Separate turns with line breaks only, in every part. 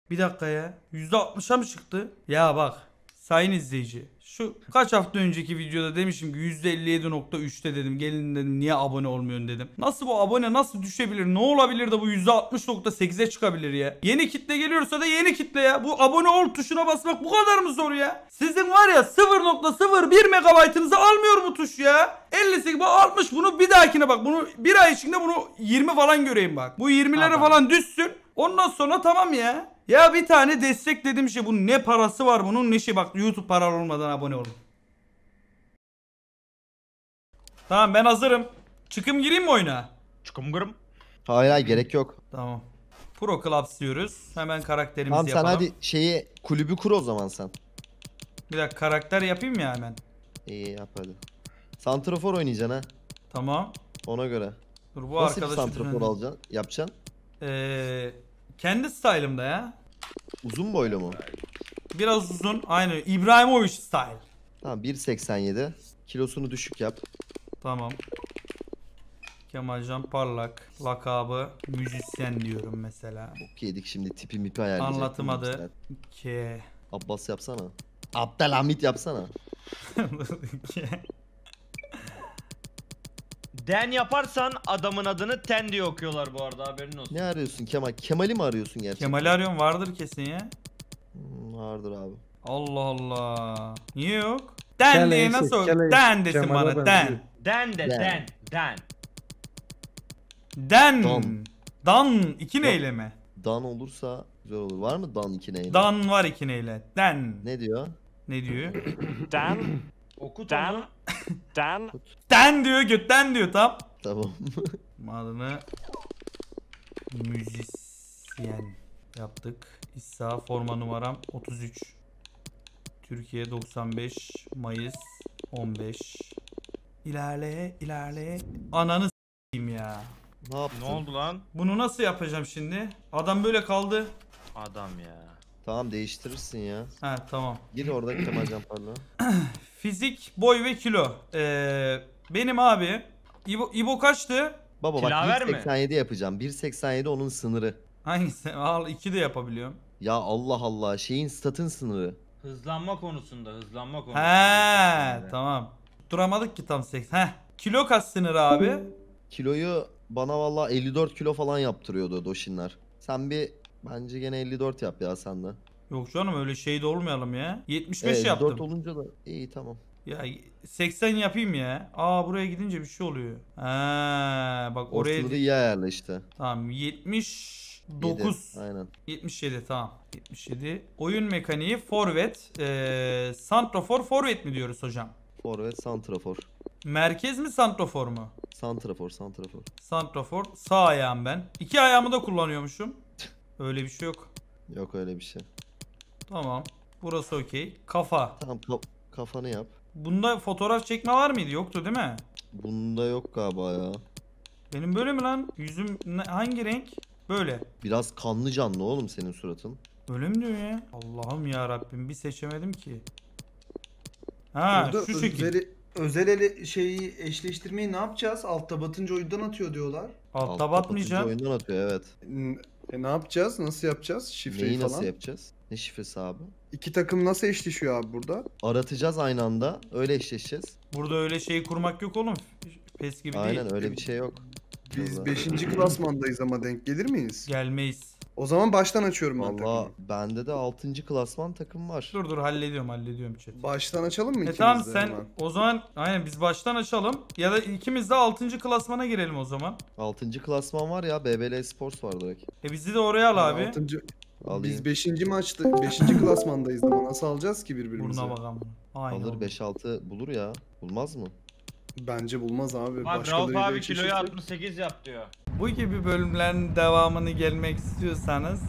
Bir dakika ya. %60'a mı çıktı? Ya bak sayın izleyici. Şu kaç hafta önceki videoda demişim ki %57.3'te dedim. Gelin dedim niye abone olmuyorsun dedim. Nasıl bu abone nasıl düşebilir? Ne olabilir de bu %60.8'e çıkabilir ya? Yeni kitle geliyorsa da yeni kitle ya. Bu abone ol tuşuna basmak bu kadar mı zor ya? Sizin var ya 0.01 megabaytınızı almıyor bu tuş ya. 58 bak 60 bunu bir dahakine bak. Bunu bir ay içinde bunu 20 falan göreyim bak. Bu 20'lere falan düşsün. Ondan sonra tamam ya. Ya bir tane destek dediğim şey bu ne parası var bunun ne şey bak YouTube paralı olmadan abone olun. Tamam ben hazırım. Çıkım gireyim mi oyuna?
Çıkım gırım.
Hayır gerek yok.
Tamam. Pro Clubs diyoruz. Hemen karakterimizi
Tamam sen
yapalım.
hadi şeyi kulübü kur o zaman sen.
Bir dakika karakter yapayım ya hemen.
İyi yap hadi. Santrafor oynayacaksın ha.
Tamam.
Ona göre.
Dur bu
Nasıl bir
arkadaşı
santrafor
düzenle.
alacaksın? Yapacaksın?
Kendi style'ımda ya.
Uzun boylu mu?
Biraz uzun. Aynı. İbrahimovic style.
Tamam 1.87. Kilosunu düşük yap.
Tamam. Kemalcan Parlak. Lakabı müzisyen diyorum mesela.
Bok yedik şimdi tipi mipi ayarlayacak.
Anlatım adı. K.
Abbas yapsana. Abdülhamit yapsana.
Den yaparsan adamın adını ten diye okuyorlar bu arada, haberin olsun.
Ne arıyorsun Kemal? Kemal'i mi arıyorsun gerçekten?
Kemal'i arıyorum vardır kesin ya.
Vardır abi.
Allah Allah. Niye yok? Den diye nasıl? Den desin bana den.
Den de den. Den.
Den.
Dan.
Dan. İki neyle mi?
Dan olursa güzel olur. Var mı Dan 2 neyle?
Dan var iki neyle. Den.
Ne diyor?
Ne diyor?
Den. Okut onu. Den.
Den diyor götten diyor tam.
Tamam.
Adını müzisyen yaptık. İsa forma numaram 33. Türkiye 95 Mayıs 15. İlerle ilerle. Ananı s**eyim ya.
Ne yaptın?
Ne oldu lan?
Bunu nasıl yapacağım şimdi? Adam böyle kaldı.
Adam ya.
Tamam değiştirirsin ya.
Ha tamam.
Gir orada Kemal Can Parlak.
Fizik, boy ve kilo. Benim abi. İbo kaçtı?
Baba bak
Tilaver mi?
1.87 yapacağım. 1.87 onun sınırı.
Hangisi? Al 2 de yapabiliyorum.
Ya Allah Allah şeyin statın sınırı.
Hızlanma konusunda.
He tamam. Duramadık ki tam 80. Heh. Kilo kaç sınırı abi?
Kiloyu bana valla 54 kilo falan yaptırıyordu Doşinler. Sen bir bence gene 54 yap ya sen de.
Yok canım öyle şey de olmayalım ya. 75
54
yaptım.
olunca da iyi tamam.
Ya 80 yapayım ya. Aa buraya gidince bir şey oluyor. Ha bak
O
oraya
sınırı iyi ayarla işte.
tamam 79.
7, aynen.
77 tamam. 77. Oyun mekaniği forvet. Santrafor forvet mi diyoruz hocam?
Forvet santrafor.
Merkez mi santrafor mu?
Santrafor.
Santrafor. Sağ ayağım ben. İki ayağımı da kullanıyormuşum. Öyle bir şey yok.
Yok öyle bir şey.
Tamam. Burası okey. Kafa.
Tamam kafanı yap.
Bunda fotoğraf çekme var mıydı? Yoktu değil mi?
Bunda yok galiba ya.
Benim böyle mi lan? Yüzüm hangi renk? Böyle.
Biraz kanlı canlı oğlum senin suratın.
Öyle mi diyor ya? Allah'ım ya Rabbim bir seçemedim ki. Ha
Burada
şu şekil.
özel ele şeyi eşleştirmeyi ne yapacağız? Altta batınca oyundan atıyor diyorlar.
Altta batmayacağım.
Oyundan atıyor evet.
Ne yapacağız? Nasıl yapacağız? Şifreyi
Neyi
falan.
nasıl yapacağız? Ne şifresi abi?
İki takım nasıl eşleşiyor abi burada?
Aratacağız aynı anda. Öyle eşleşeceğiz.
Burada öyle şeyi kurmak yok oğlum. PES gibi değil.
Aynen öyle bir şey yok.
Biz
Burada.
5. klasmandayız ama denk gelir miyiz?
Gelmeyiz.
O zaman baştan açıyorum ben
Valla
takımı.
bende de 6. klasman takım var.
Dur hallediyorum chat.
Baştan açalım mı ikimiz
Tamam
de
sen
hemen?
o zaman aynen biz baştan açalım ya da ikimiz de 6. klasmana girelim o zaman.
6. klasman var ya BBL Sports var direkt.
Bizi de oraya al abi.
Alayım.
Biz 5. maçta 5. klasmandayız ama nasıl alacağız ki birbirimizi?
Burnuna bakalım. Aynen.
Alır 5-6 bulur ya. Bulmaz mı?
Bence bulmaz abi.
Bak Rauf
Başkalarıyla
abi kiloyu
eşleşirsek-
68 yap diyor.
Bu gibi bölümlerin devamını gelmek istiyorsanız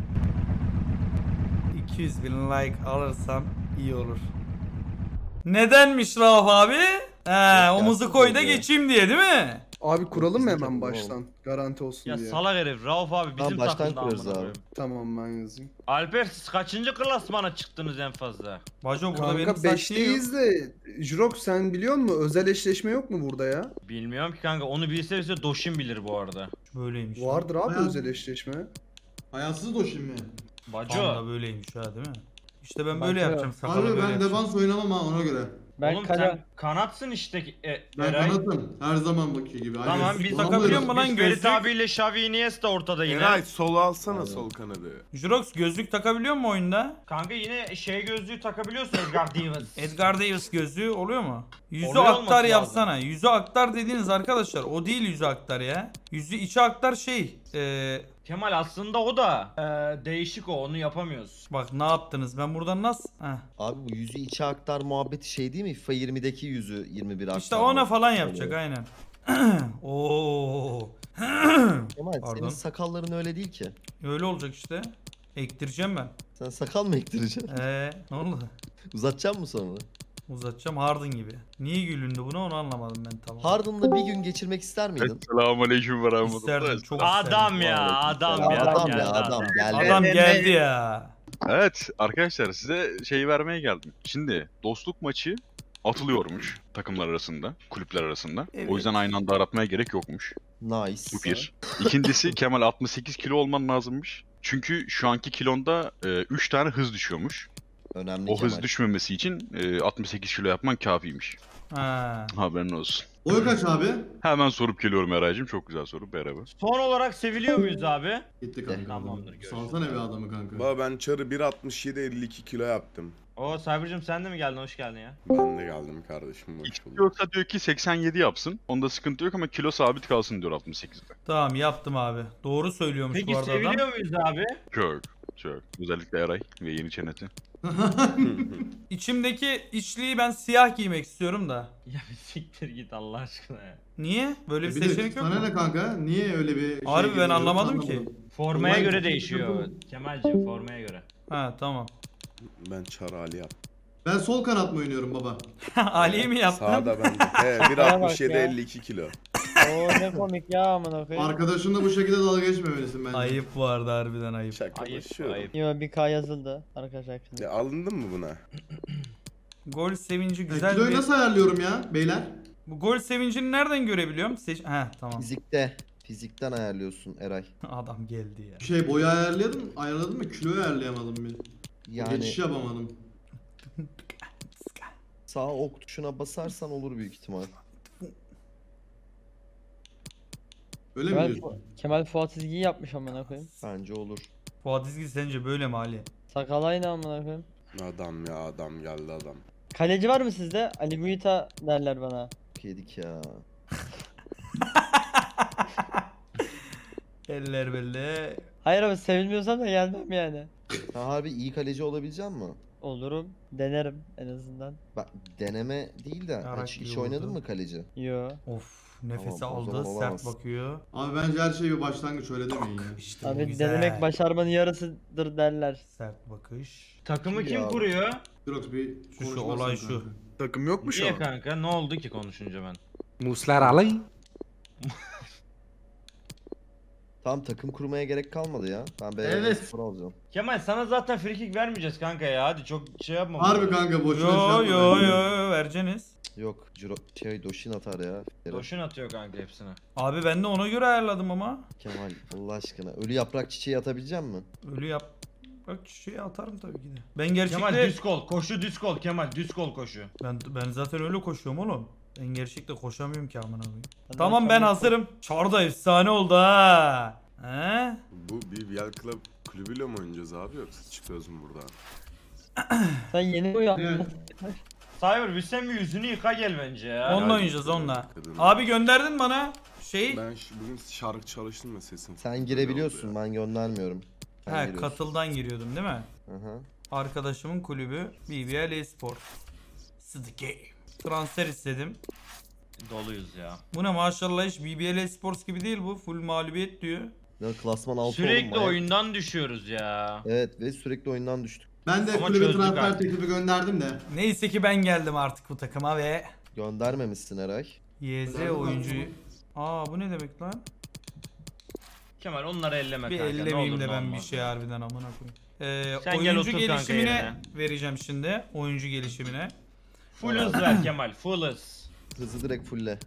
200.000 like alırsam iyi olur. Nedenmiş Rauf abi? Omuzu koy da geçeyim diye değil mi?
Abi kuralım mı
Bizim
hemen
takım
baştan? Garanti olsun
Ya
diye.
salak herif Rauf abi bizim
baştan
takımda
kuruyoruz
amına
abi.
koyayım.
Tamam ben yazayım.
Alper siz kaçıncı klasmana çıktınız en fazla?
Baco burada benim
Kanka
saç niye yok?
5'teyiz de Jurok sen biliyor musun? Özel eşleşme yok mu burada ya?
Bilmiyorum ki kanka, onu bilse Doşin bilir bu arada.
Böyleymiş.
Vardır abi
Ha.
özel eşleşme.
Hayatsız doşin mi?
Baco.
Panda böyleymiş ha değil mi? İşte ben
Bak
böyle
ya.
yapacağım sakalı
Abi
böyle
ben
yapacağım.
defans oynamam ha ona göre.
Ben
Oğlum
kale...
sen kanatsın işte
Ben
Eray.
kanatım. Her zaman bakıyor gibi.
Tamam
Aynen.
biz
Tamam,
takabiliyor
buyurun.
mu lan
Biz Ferit
gözlük?
abiyle Xavi Iniesta ortada yine.
Eray solu alsana sol kanadı.
Jurox gözlük takabiliyor mu oyunda?
Kanka yine şey gözlüğü takabiliyorsun Edgar Davis.
Edgar Davis gözlüğü oluyor mu? Yüzü
Oluyor
aktar
olması
yapsana. Yüzü aktar dediğiniz arkadaşlar o değil yüzü aktar ya. Yüzü içi aktar şey.
Kemal aslında o da değişik o, onu yapamıyoruz.
Bak ne yaptınız ben buradan nasıl? Heh.
Abi bu yüzü içe aktar muhabbeti şey değil mi? FIFA 20'deki yüzü 21 aktar.
İşte ona
muhabbeti
falan
oluyor.
yapacak aynen. Oo.
Kemal
Pardon.
senin sakalların öyle değil ki.
Öyle olacak işte. Ektireceğim ben.
Sen sakal mı ektireceksin?
Ne oldu?
Uzatacak mısın sonra?
Uzatacağım Harden gibi. Niye gülündü buna onu anlamadım ben tamam.
Harden'la bir gün geçirmek ister miydin?
Selamünaleyküm ve rahmetullah.
İsterdim çok
Adam
isterdim.
ya, adam
Adam
ya.
ya
geldi
adam geldi.
Adam geldi ya.
Evet arkadaşlar size şey vermeye geldim. Şimdi dostluk maçı atılıyormuş takımlar arasında, kulüpler arasında.
Evet.
O yüzden aynı anda aratmaya gerek yokmuş.
Nice.
Bu bir. İkincisi Kemal 68 kilo olman lazımmış. Çünkü şu anki kilonda 3 tane hız düşüyormuş.
Önemli
O
Kemal.
hız düşmemesi için 68 kilo yapman kafiymiş.
Ha.
Haberin olsun.
Boy kaç abi?
Hemen sorup geliyorum Eray'cığım. Çok güzel soru. Merhaba.
Son olarak seviliyor muyuz abi?
Gitti kanka.
Tamamdır, görüşürüz.
Salsana bir adamı kanka.
Baba ben çarı 1.67 52 kilo yaptım.
Oo Cyber'cım sen de mi geldin? Hoş geldin ya.
Ben de geldim kardeşim hoş bulduk.
Yoksa diyor ki 87 yapsın. Onda sıkıntı yok ama kilo sabit kalsın diyor 68'de.
Tamam yaptım abi. Doğru söylüyormuş
Peki
bu arada adam.
seviliyor muyuz abi?
Çok. Çok. Özellikle Eray ve yeni çeneti.
İçimdeki içliği ben siyah giymek istiyorum da.
Ya bir siktir git Allah aşkına ya.
Niye? Böyle bir
Bir de
seçenek yok
sana
mu?
ne kanka? Niye öyle bir şey
Harbi ben
geliyor?
anlamadım ki.
Formaya
Olay
göre
çok
değişiyor.
sıkıntı.
Kemal'cim formaya göre.
Ha tamam.
Ben çarı Ali yaptım.
Ben sol kanat mı oynuyorum baba?
Ali'yi mi yaptın?
Sağda ben de. He
Bana bak
1.67
ya.
52 kilo.
Oo ne komik ya amına koyayım.
Arkadaşınla bu şekilde dalga geçmemelisin bence.
Ayıp bu arada harbiden ayıp.
Şakalaşıyorum.
ayıp.
Yo 1K yazıldı arkadaş hakkında.
Ya alındın mı buna?
Gol sevinci
Ya,
güzel
kiloyu
bir...
nasıl ayarlıyorum ya beyler?
Bu gol sevincini nereden görebiliyorum? He tamam.
Fizikte. Fizikten ayarlıyorsun Eray.
Adam geldi ya.
Şey boyu ayarladın mı? Kiloyu ayarlayamadım bir.
Yani
Geçiş yapamadım.
sağ ok tuşuna basarsan olur büyük ihtimal.
Öyle mi diyorsun?
Kemal Fuat çizgiyi yapmış amına koyayım.
Bence olur.
Fuat İzgi sence böyle mi Ali?
Sakal aynı amına koyayım.
Adam ya adam geldi adam.
Kaleci var mı sizde? Ali Guita derler bana.
Yedik ya.
Eller belli.
Hayır ama sevilmiyorsam da gelmem yani.
Sen harbi iyi kaleci olabilecek misin?
Olurum. Denerim en azından.
Bak deneme değil de
Yarak
hiç
gibi
oynadın
oldu.
mı kaleci?
Yo.
Of nefesi
Tamam, o
aldı
zaman
sert
olamaz.
bakıyor.
Abi bence her şey bir başlangıç öyle demeyin ya.
İşte bu
Abi
güzel.
denemek başarmanın yarısıdır derler.
Sert bakış.
Takımı
Kim
kim
ya?
kuruyor?
Jirox bir
Şu
konuşmazsın
olay
kanka.
şu.
Takım yok mu şu
Niye
an?
kanka? Ne oldu ki konuşunca ben?
Musler alay.
Tamam takım kurmaya gerek kalmadı ya. Ben BR
Evet.
spor alacağım.
Kemal sana zaten free kick vermeyeceğiz kanka ya. Hadi çok şey yapma.
Harbi kanka boşuna şey
Yo
yapma
yo
bence.
yo vereceğiniz.
Yok Doshin atar ya.
Doşun atıyor kanka hepsine.
Abi ben de ona göre ayarladım ama.
Kemal Allah aşkına. Ölü yaprak çiçeği atabilecek misin?
Ölü yap. Bak şeye atarım tabii ki de. Ben gerçekte
Kemal düz kol. Koşu düz kol Kemal. Düz kol koşu.
ben zaten öyle koşuyorum oğlum. Ben gerçekte koşamıyorum ki amına koyayım.
Hadi
Tamam ben
bakalım.
hazırım. Çarda efsane oldu ha. He?
Bu bir Real Club kulübüyle mi oynayacağız abi yoksa çıkıyoruz mu buradan?
Sen yeni mi uyandın?
Evet.
Cyber bir sen bir yüzünü yıka gel bence ya.
Onunla
hadi.
oynayacağız onunla.
Kadın.
Abi gönderdin bana şey.
Bugün şarkı çalıştım da sesim.
Sen girebiliyorsun ben göndermiyorum. Sen
He
giriyorsun.
katıldan giriyordum değil mi?
Aha.
Arkadaşımın kulübü BBL Esport. The Game. Transfer istedim.
Doluyuz ya.
Bu ne maşallah hiç BBL Esports gibi değil bu. Full mağlubiyet diyor.
Ya klasman 6
Sürekli oyundan düşüyoruz ya.
Evet ve sürekli oyundan düştük.
Ben de
Ama
kulübe
çözdük
transfer
artık.
teklifi gönderdim de.
Neyse ki ben geldim artık bu takıma ve
Göndermemişsin Eray.
YZ oyuncuyu. Aa bu ne demek lan?
Kemal onları elleme
Bir
kanka. ne
ellemeyeyim
olur
de
ne
ben bir
olmaz
şey
ya.
harbiden amına koyayım.
Sen gel
Oyuncu
otur kanka
gelişimine
yerine.
vereceğim şimdi. Oyuncu gelişimine.
Full hız ver Kemal. Full hız.
Hızı direkt fulle.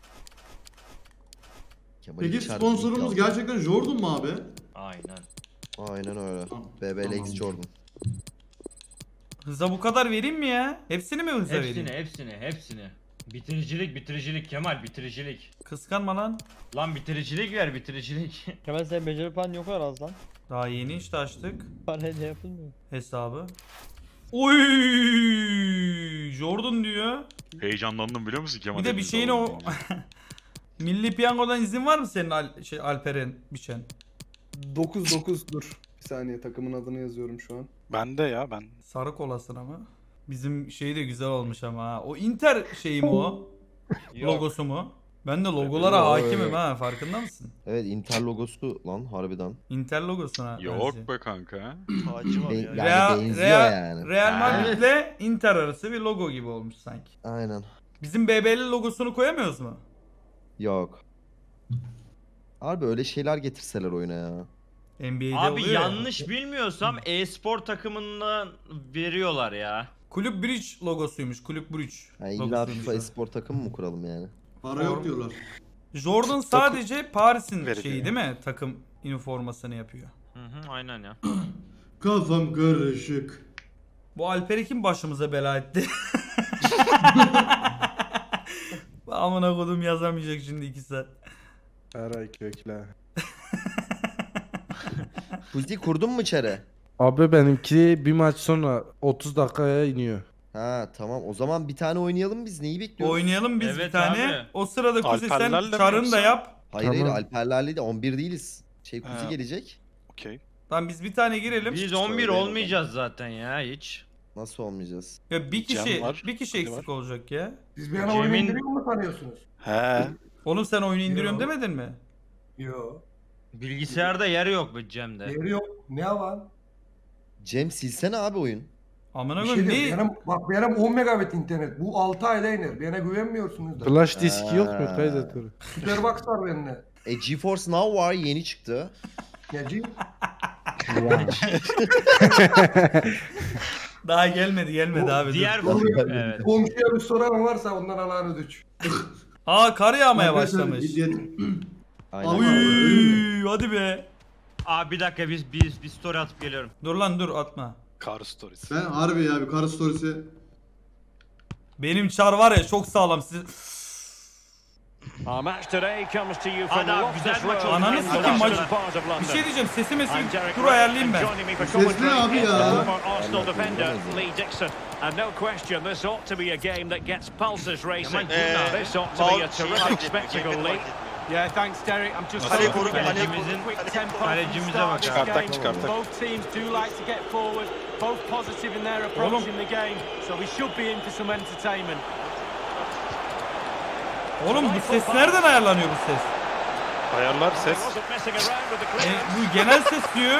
Kemal
Peki
içeride
sponsorumuz
ilk aldı.
gerçekten Jordan mu abi?
Aynen.
Aynen öyle.
Tamam,
BBLX
tamam.
Jordan.
Hıza bu kadar vereyim mi ya? Hepsini mi hıza vereyim?
Hepsini. Bitiricilik Kemal, bitiricilik.
Kıskanma lan.
Lan bitiricilik ver, bitiricilik.
Kemal senin beceri puanın yok kadar az lan.
Daha yeni işte açtık
Parayla yapılmıyor.
hesabı. Oy, Jordan diyor.
Heyecanlandım biliyor musun Kemal?
Bir de bir
elimizde
şeyin
olduğunu
o
deyince.
Milli Piyango'dan izin var mı senin Alperen biçen?
9 dur. Bir saniye takımın adını yazıyorum şu an.
Ben de ya ben.
Sarı kolasın ama. Bizim şey de güzel olmuş ama ha. O Inter şeyi mi o? Logosu mu? Ben de logolara hakimim ha, farkında mısın?
Evet, Inter logosu lan harbiden.
Inter logosuna benziyor.
Yok be kanka.
Tacı var ya.
Yani benziyor yani.
Real Madrid'le Inter arası bir logo gibi olmuş sanki.
Aynen.
Bizim BBL logosunu koyamıyoruz mu?
Yok. Harbi öyle şeyler getirseler oyuna ya.
NBA'de
Abi
oluyor ya.
yanlış bilmiyorsam e-spor takımından veriyorlar ya.
Kulüp Bridge logosuymuş. Kulüp Bridge
Yani illa
logosuymuş
FIFA
o.
espor takımı mı kuralım yani?
Para yok diyorlar.
Jordan sadece Paris'in
Veriliyor.
şeyi değil mi? Takım üniformasını yapıyor.
Hı, aynen ya.
Kafam karışık.
Bu Alper'i kim başımıza bela etti? Amına kodum yazamayacak şimdi 2 saat.
Eray kökle.
Fuzi kurdun mu çare?
Abi benimki bir maç sonra 30 dakikaya iniyor.
Ha tamam, o zaman bir tane oynayalım biz, neyi bekliyoruz?
Oynayalım biz
Evet
bir tane.
abi.
O sırada Kuzey sen
Alperlerle mi
çarını da
yoksa?
yap.
Hayır hayır,
Tamam.
Alperlerle de 11 değiliz. Kuzi
Ha.
gelecek.
Okey.
Tamam biz bir tane girelim.
Biz
Öyle
11
yapalım.
olmayacağız zaten ya hiç.
Nasıl olmayacağız?
Ya bir kişi
Cem var,
bir kişi
Hadi
eksik
var.
olacak ya.
Siz
bir ana oyunu Cem'in- indiriyor
mu sanıyorsunuz?
He.
Oğlum sen oyunu indiriyorum
Yo.
demedin mi?
Yo.
Bilgisayarda yer yok bu Cem'de.
Yeri yok. Ne var?
Cem silsene abi oyun.
Amına
Bir
koyayım
şey
ne?
diyeyim. Bak benim 10 megabit internet. Bu 6 ayda iner. Bana güvenmiyorsunuz da.
Flash disk yok mu
Ha.
kaydetleri?
Superbox var bende.
GeForce Now var, yeni çıktı.
Neci?
Daha gelmedi abi.
Diğer
Dur.
evet.
Komşuya bir soran varsa ondan Allah'ını düç.
Aa kar yağmaya
Arkadaşlar,
başlamış.
Aynen.
Ama-
Uy, hadi be.
Abi bir dakika biz bir story atıp geliyorum.
Dur lan dur atma.
Car Stories.
Ben harbi ya bir karı storiesi.
Benim çar var ya çok sağlam. Siz...
Hadi abi güzel maç oldu.
Ananı sikeyim maç. Bir şey diyeceğim sesime dur ayarlayayım ben.
Sesli abi ya.
Yeah, thanks Derek. I'm just
Kalecimize bak ya.
Çıkartak çıkartak.
Both teams do like to get forward, both positive in their approach in the game, so we should be in for some entertainment.
Oğlum bu ses nereden ayarlanıyor bu ses?
Ayarlar ses.
Bu genel ses diyor.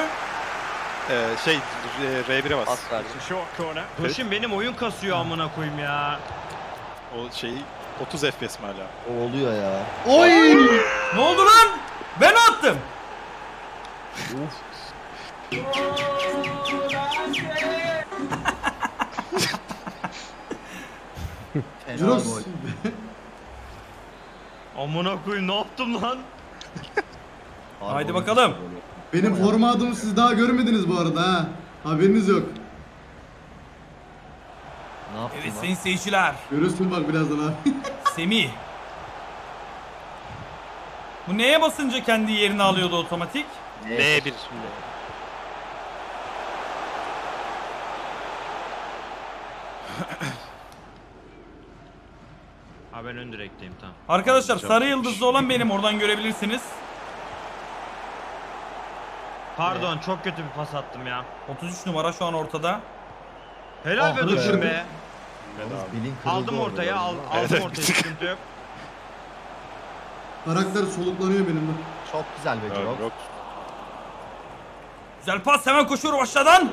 R1'e bas.
Koşun benim oyun kasıyor amına koyayım ya.
O şeyi 30 FPS mi hala?
O oluyor ya.
Ne oldu lan? Ben attım.
Juros.
Amına koyayım ne yaptım lan?
Haydi bakalım.
Benim formatımı siz daha görmediniz bu arada ha. Haberiniz yok.
Ne yaptın
Evet
lan?
sayın seyirciler.
Görürsün bak birazdan abi.
Semih. Bu neye basınca kendi yerini alıyordu otomatik?
R1.
Ha ben ön direkteyim tamam.
Arkadaşlar sarı yıldızlı olan benim, oradan görebilirsiniz.
Pardon çok kötü bir pas attım ya.
33 numara şu an ortada.
Helal be Dursun be.
Bilin kırıldı
Aldım
orada
ortaya,
galiba.
aldım ortaya sıkıntı yok.
Karakter soluklanıyor benim de.
Çok güzel be Jorok.
Yok.
Güzel pas, hemen koşuyorum aşağıdan.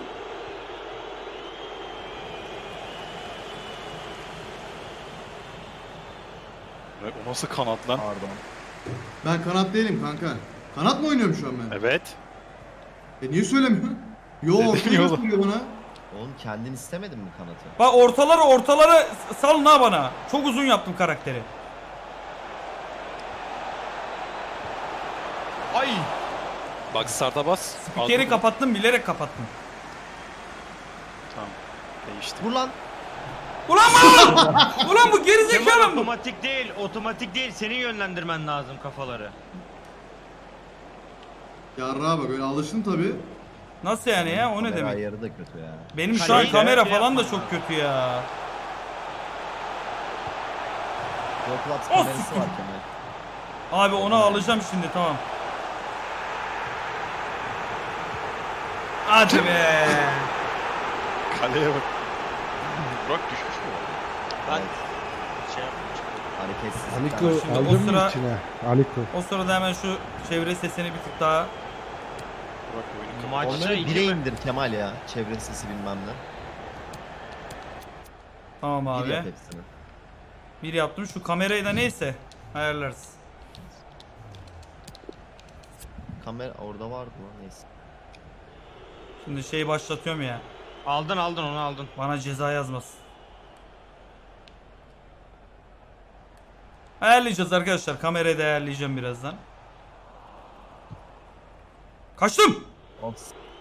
O nasıl kanat lan?
Pardon.
Ben kanat değilim kanka. Kanat mı oynuyorum şu an ben?
Evet.
Niye söylemiyorsun? Yo,
Dedim
ortaya
ya
söylüyor bana.
Oğlum kendin istemedin mi kanatı?
Bak ortaları salın ha bana. Çok uzun yaptım karakteri.
Ay!
Bak start'a bas.
Spikeri
Aldın mı?
kapattım, bilerek kapattım.
Tamam. Değişti.
Vur lan.
Ulan bu! Ulan bu
Kemal
gerizekalı mı?
otomatik değil, otomatik değil. Senin yönlendirmen lazım kafaları.
Yarrağa bak öyle alıştın tabi.
Nasıl yani ya? O ne
Kamera
demek?
ayarı da kötü ya.
Benim şu an
Kaleyi de
kamera
şey
falan da
yapma.
çok kötü ya.
Dropbox
Of!
kamerası var Kemal.
Abi onu alacağım şimdi, tamam. Hadi be.
Kaleye bak.
Burak düşmüş mü?
Ben
Evet.
şey yapmışım.
Hareketsiz.
Aliko
Şimdi o
aldın
sıra-
mı içine? Aliko.
O sırada hemen şu çevre sesini bir tık daha.
Burak oyunu kapat.
Maçta
Onları
2
bire indir Kemal ya. Çevre sesi bilmem ne.
Tamam
Bir
abi.
yap hepsini.
Bir yaptım. Şu kamerayı da neyse ayarlarız.
Kamera orada vardı lan neyse.
Şimdi şeyi başlatıyorum ya.
Aldın onu aldın.
Bana ceza yazmasın. Ayarlayacağız arkadaşlar. Kamerayı da ayarlayacağım birazdan. Kaçtım.
Ops.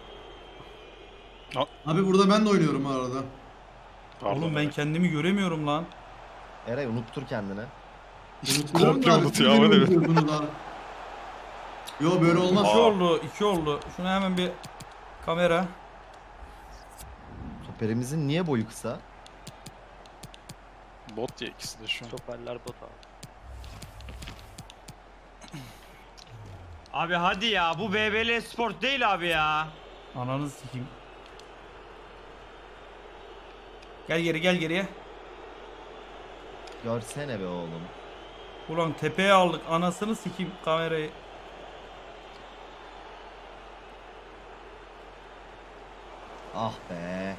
Abi burada ben de oynuyorum bu arada.
Pardon,
Oğlum ben
evet.
kendimi göremiyorum lan.
Eray unuttur kendine.
Unutuyorum
Komple
da abi,
unutuyor
siz
ama
beni
evet.
unutuyordunuz abi. Yo böyle olmaz.
İki oldu. Şuna hemen bir kamera.
Toperimizin niye boyu kısa?
Bot ya ikisi de şu an.
Stoperler bot abi.
Abi hadi ya, bu BBL Sport değil abi ya.
Ananı sikeyim. Gel geriye.
Görsene be oğlum.
Ulan tepeye aldık. Anasını sikeyim kamerayı.
Ah be.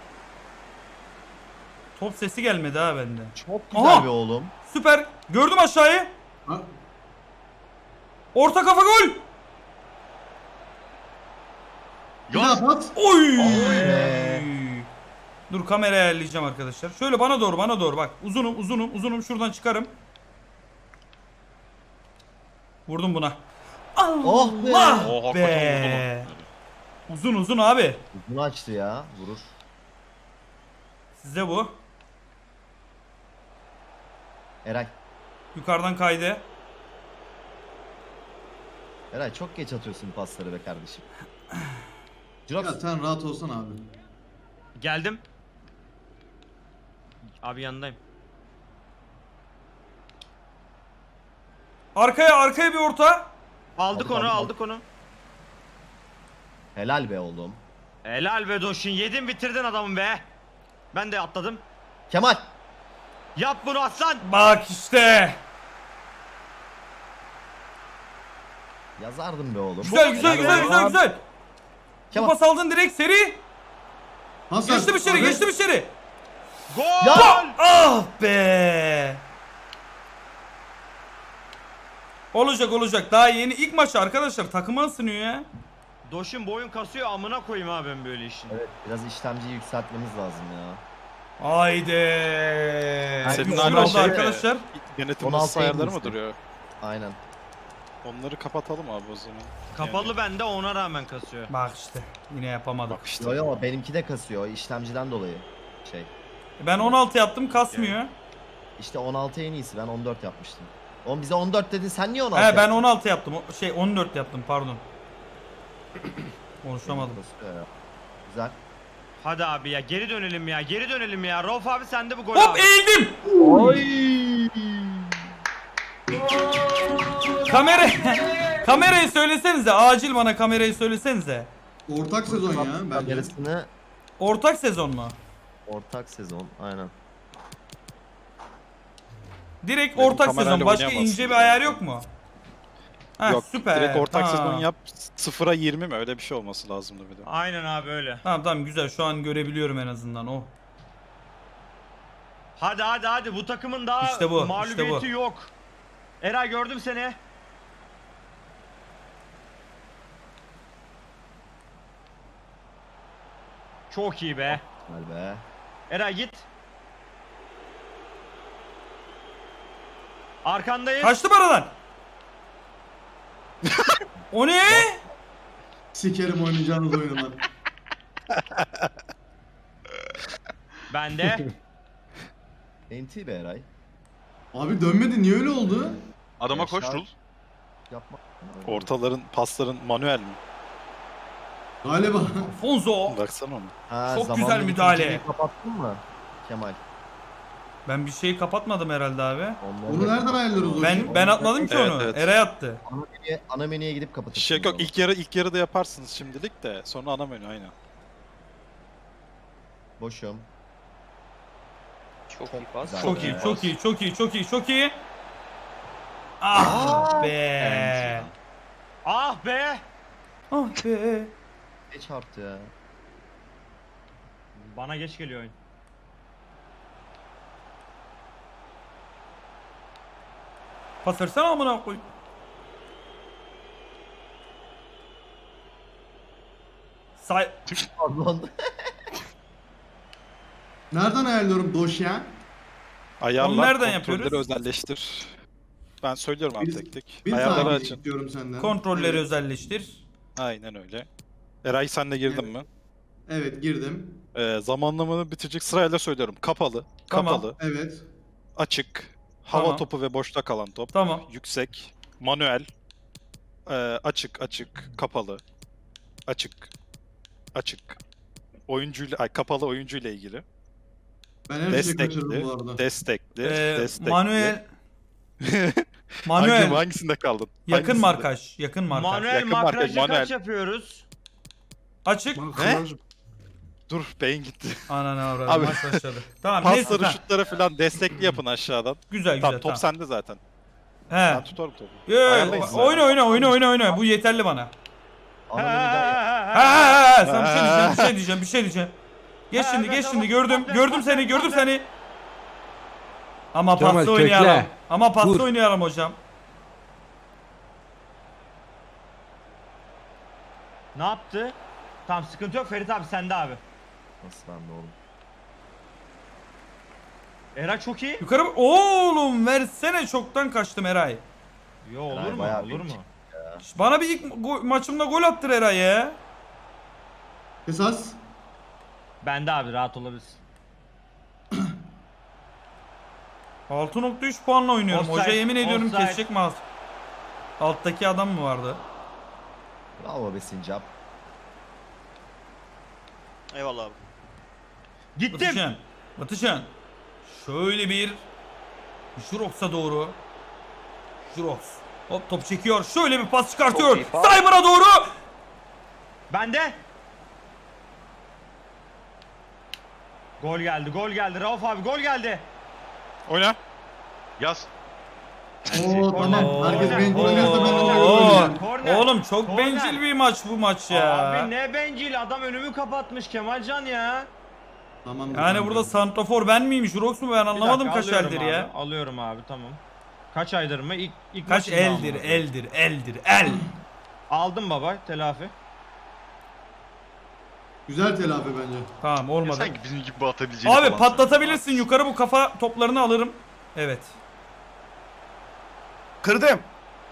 Top sesi gelmedi ha bende.
Çok güzel
Aha!
be oğlum.
Süper. Gördüm aşağıyı.
Ha,
Orta kafa gol.
bir daha pat.
Oy.
be.
Dur kamerayı ayarlayacağım arkadaşlar. Şöyle bana doğru bak. Uzunum şuradan çıkarım. Vurdum buna.
Oh be.
Allah
Oo, hakikaten
be. Uzun abi.
Bunu açtı ya. Vurur.
Size bu.
Eray.
Yukarıdan kaydı.
Eray çok geç atıyorsun pasları be kardeşim.
Ya
Jirox.
sen rahat olsan abi.
Geldim. Abi yanındayım.
Arkaya bir orta.
Aldık onu.
Helal be oğlum.
Helal be Doşin, yedin bitirdin adamı be. Ben de atladım.
Kemal.
Yap bunu aslan.
Bak işte.
Yazardım be oğlum.
Güzel.
Kemal.
Pas aldın direkt seri.
Hasan.
Geçtim içeri.
Gol.
Ya!
Ah be. Olacak. Daha yeni ilk maç arkadaşlar. Takıma ısınıyor ya.
Doşin boyun kasıyor, amına koyayım abi ben böyle işin.
Evet biraz işlemciyi yükseltmemiz lazım ya.
Haydi.
Senin
3-1
hala
oldu
şey-
arkadaşlar.
Yönetim
16
masası ayarları mı
yedinci.
duruyor?
Aynen.
Onları kapatalım abi o zaman.
Kapalı bende, ona rağmen kasıyor.
Bak işte. Yine yapamadık.
Bak işte.
Yo benimki de kasıyor işlemciden dolayı. Şey.
Ben 16 yaptım, kasmıyor.
İşte 16 en iyisi ben 14 yapmıştım. Oğlum bize 14 dedin sen niye 16
He ben
yaptın?
16 yaptım. 14 yaptım pardon. Konuşamadım.
Kasıyor ya. Güzel.
Hadi abi ya, geri dönelim ya. Rauf abi sende bu gol
Hop
abi.
eğildim. Kamerayı söylesenize. Acil bana kamerayı söylesenize.
Ortak sezon ya bence.
Kamerasını
Ortak sezon mu?
ortak sezon aynen.
Direkt
Benim
ortak
kamerayla
sezon. Başka
oynayamazsın
ince bir
ya.
ayar yok mu? Ha,
Yok
süper.
direkt ortak
Ha.
sezon yap. 0'a 20 mi öyle bir şey olması lazımdı bir de.
Aynen abi öyle.
Tamam güzel, şu an görebiliyorum en azından o.
Hadi bu takımın daha
İşte bu,
mağlubiyeti
işte bu.
yok. Eray gördüm seni. Çok iyi be.
Güzel be.
Eray git. Arkandayız.
Kaçtım aradan. O ne?
Sikerim oynayacağınız oyunlar.
Ben de.
NT be Eray.
Abi dönmedi, niye öyle oldu?
Adama
Yaşar.
koş Rul.
Yapma.
Ortaların, pasların manuel mi?
Galiba.
Fonzo.
Baksana onu.
Ha,
Çok
zamanla
güzel
bir
müdahale.
Türkiye'yi kapattın mı Kemal?
Ben bir şeyi kapatmadım herhalde abi.
Onları
Onu
da
nereden
kapat.
ayarlıyoruz o işi?
Ben atmadım ki
Evet,
onu.
evet.
Eray attı.
Ana menüye gidip kapatırsın.
Şey
o
yok,
zaman.
ilk yarıda yaparsınız şimdilik de sonra ana menü aynen.
Boşum.
Çok iyi pas.
güzel.
Çok iyi,
Evet.
çok iyi, çok iyi, çok iyi, çok iyi. Ah be.
Ah be.
Ah be.
Ne çarptı ya?
Bana geç geliyor oyun.
Pas versene amına koy. Say.
Pardon.
Nereden ayarlıyorum dosya?
Ayarlar,
Onu nereden
kontrolleri
yapıyoruz?
özelleştir. Ben söylüyorum abi
Bir-
tek tek.
Bir
Ayarları
saniye
açın.
istiyorum senden.
Kontrolleri
Evet.
özelleştir.
Aynen öyle. Eray sen de girdin mi?
Evet, girdim.
Zamanlamanı bitirecek sırayla söylüyorum. Kapalı,
Tamam.
kapalı,
Evet.
açık, hava
Tamam.
topu ve boşta kalan top,
Tamam.
yüksek, manuel, açık, açık, kapalı, açık, açık, oyuncuyla, kapalı oyuncuyla ilgili,
Ben her şeyi kaçırdım
destekli,
bu arada.
destekli, destekli.
Manuel. Manuel.
Hangisinde kaldın?
Yakın
Hangisinde?
markaj. Yakın markaj.
Manuel
Yakın markaj,
makrajı
manuel.
kaç yapıyoruz?
Açık.
Dur, beyin gitti.
Ananı avradım.
Abi.
Maç başladı. Tamam neyse.
Pasları,
Tamam.
şutları falan destekli yapın aşağıdan.
Güzel güzel.
Tamam, top
Tamam.
sende zaten.
He.
Ben tutarım topu.
Yo,
Ayarlayın siz
oyna. Bu yeterli bana.
Ana menüden
Ha, sen bir şey diyeceğim. Geç şimdi gördüm seni. Ama
Kemal,
paslı
kökle.
oynayalım. Ama paslı
Vur.
oynayalım hocam.
Ne yaptı? Tamam sıkıntı yok Ferit abi sende abi.
nasıl bende oğlum?
Eray çok iyi.
Yukarı oğlum versene, çoktan kaçtım Eray.
Yo olur
Eray
mu?
bayağı
Olur mu?
büyük.
Bana bir ilk maçımda gol attır Eray ya.
Esas.
Bende abi rahat olabilirsin.
6.3 puanla oynuyorum.
Offside,
Hoca yemin ediyorum
offside.
kesecek mouse. Alttaki adam mı vardı?
Bravo be Sincap.
Eyvallah abi.
Gittim.
Batışan. Şöyle bir Jurox'a doğru. Jurox. Hop top çekiyor. Şöyle bir pas çıkartıyor. Cyber'a doğru.
Bende. Gol geldi. Rauf abi gol geldi.
Oyna. Yaz.
Oo tamam. Herkes bencil oynarsa ben de
Oo.
böyle oynayacağım.
Korner.
Oğlum çok
Korner.
bencil bir maç bu maç ya.
Abi ne bencil adam önümü kapatmış Kemalcan ya.
Tamam.
Yani burada santrafor ben miyim, Jurox mu, ben
Bir
anlamadım
dakika,
kaç
alıyorum
eldir
abi,
ya.
Alıyorum abi tamam. Kaç aydır mı? İlk
Kaç
maçında
eldir,
aldım.
el.
Aldım baba telafi.
Güzel telafi bence.
Tamam olmadı.
Sanki bizim gibi atabileceğini
Abi
falan
patlatabilirsin yukarı, bu kafa toplarını alırım. Evet.
Kırdım.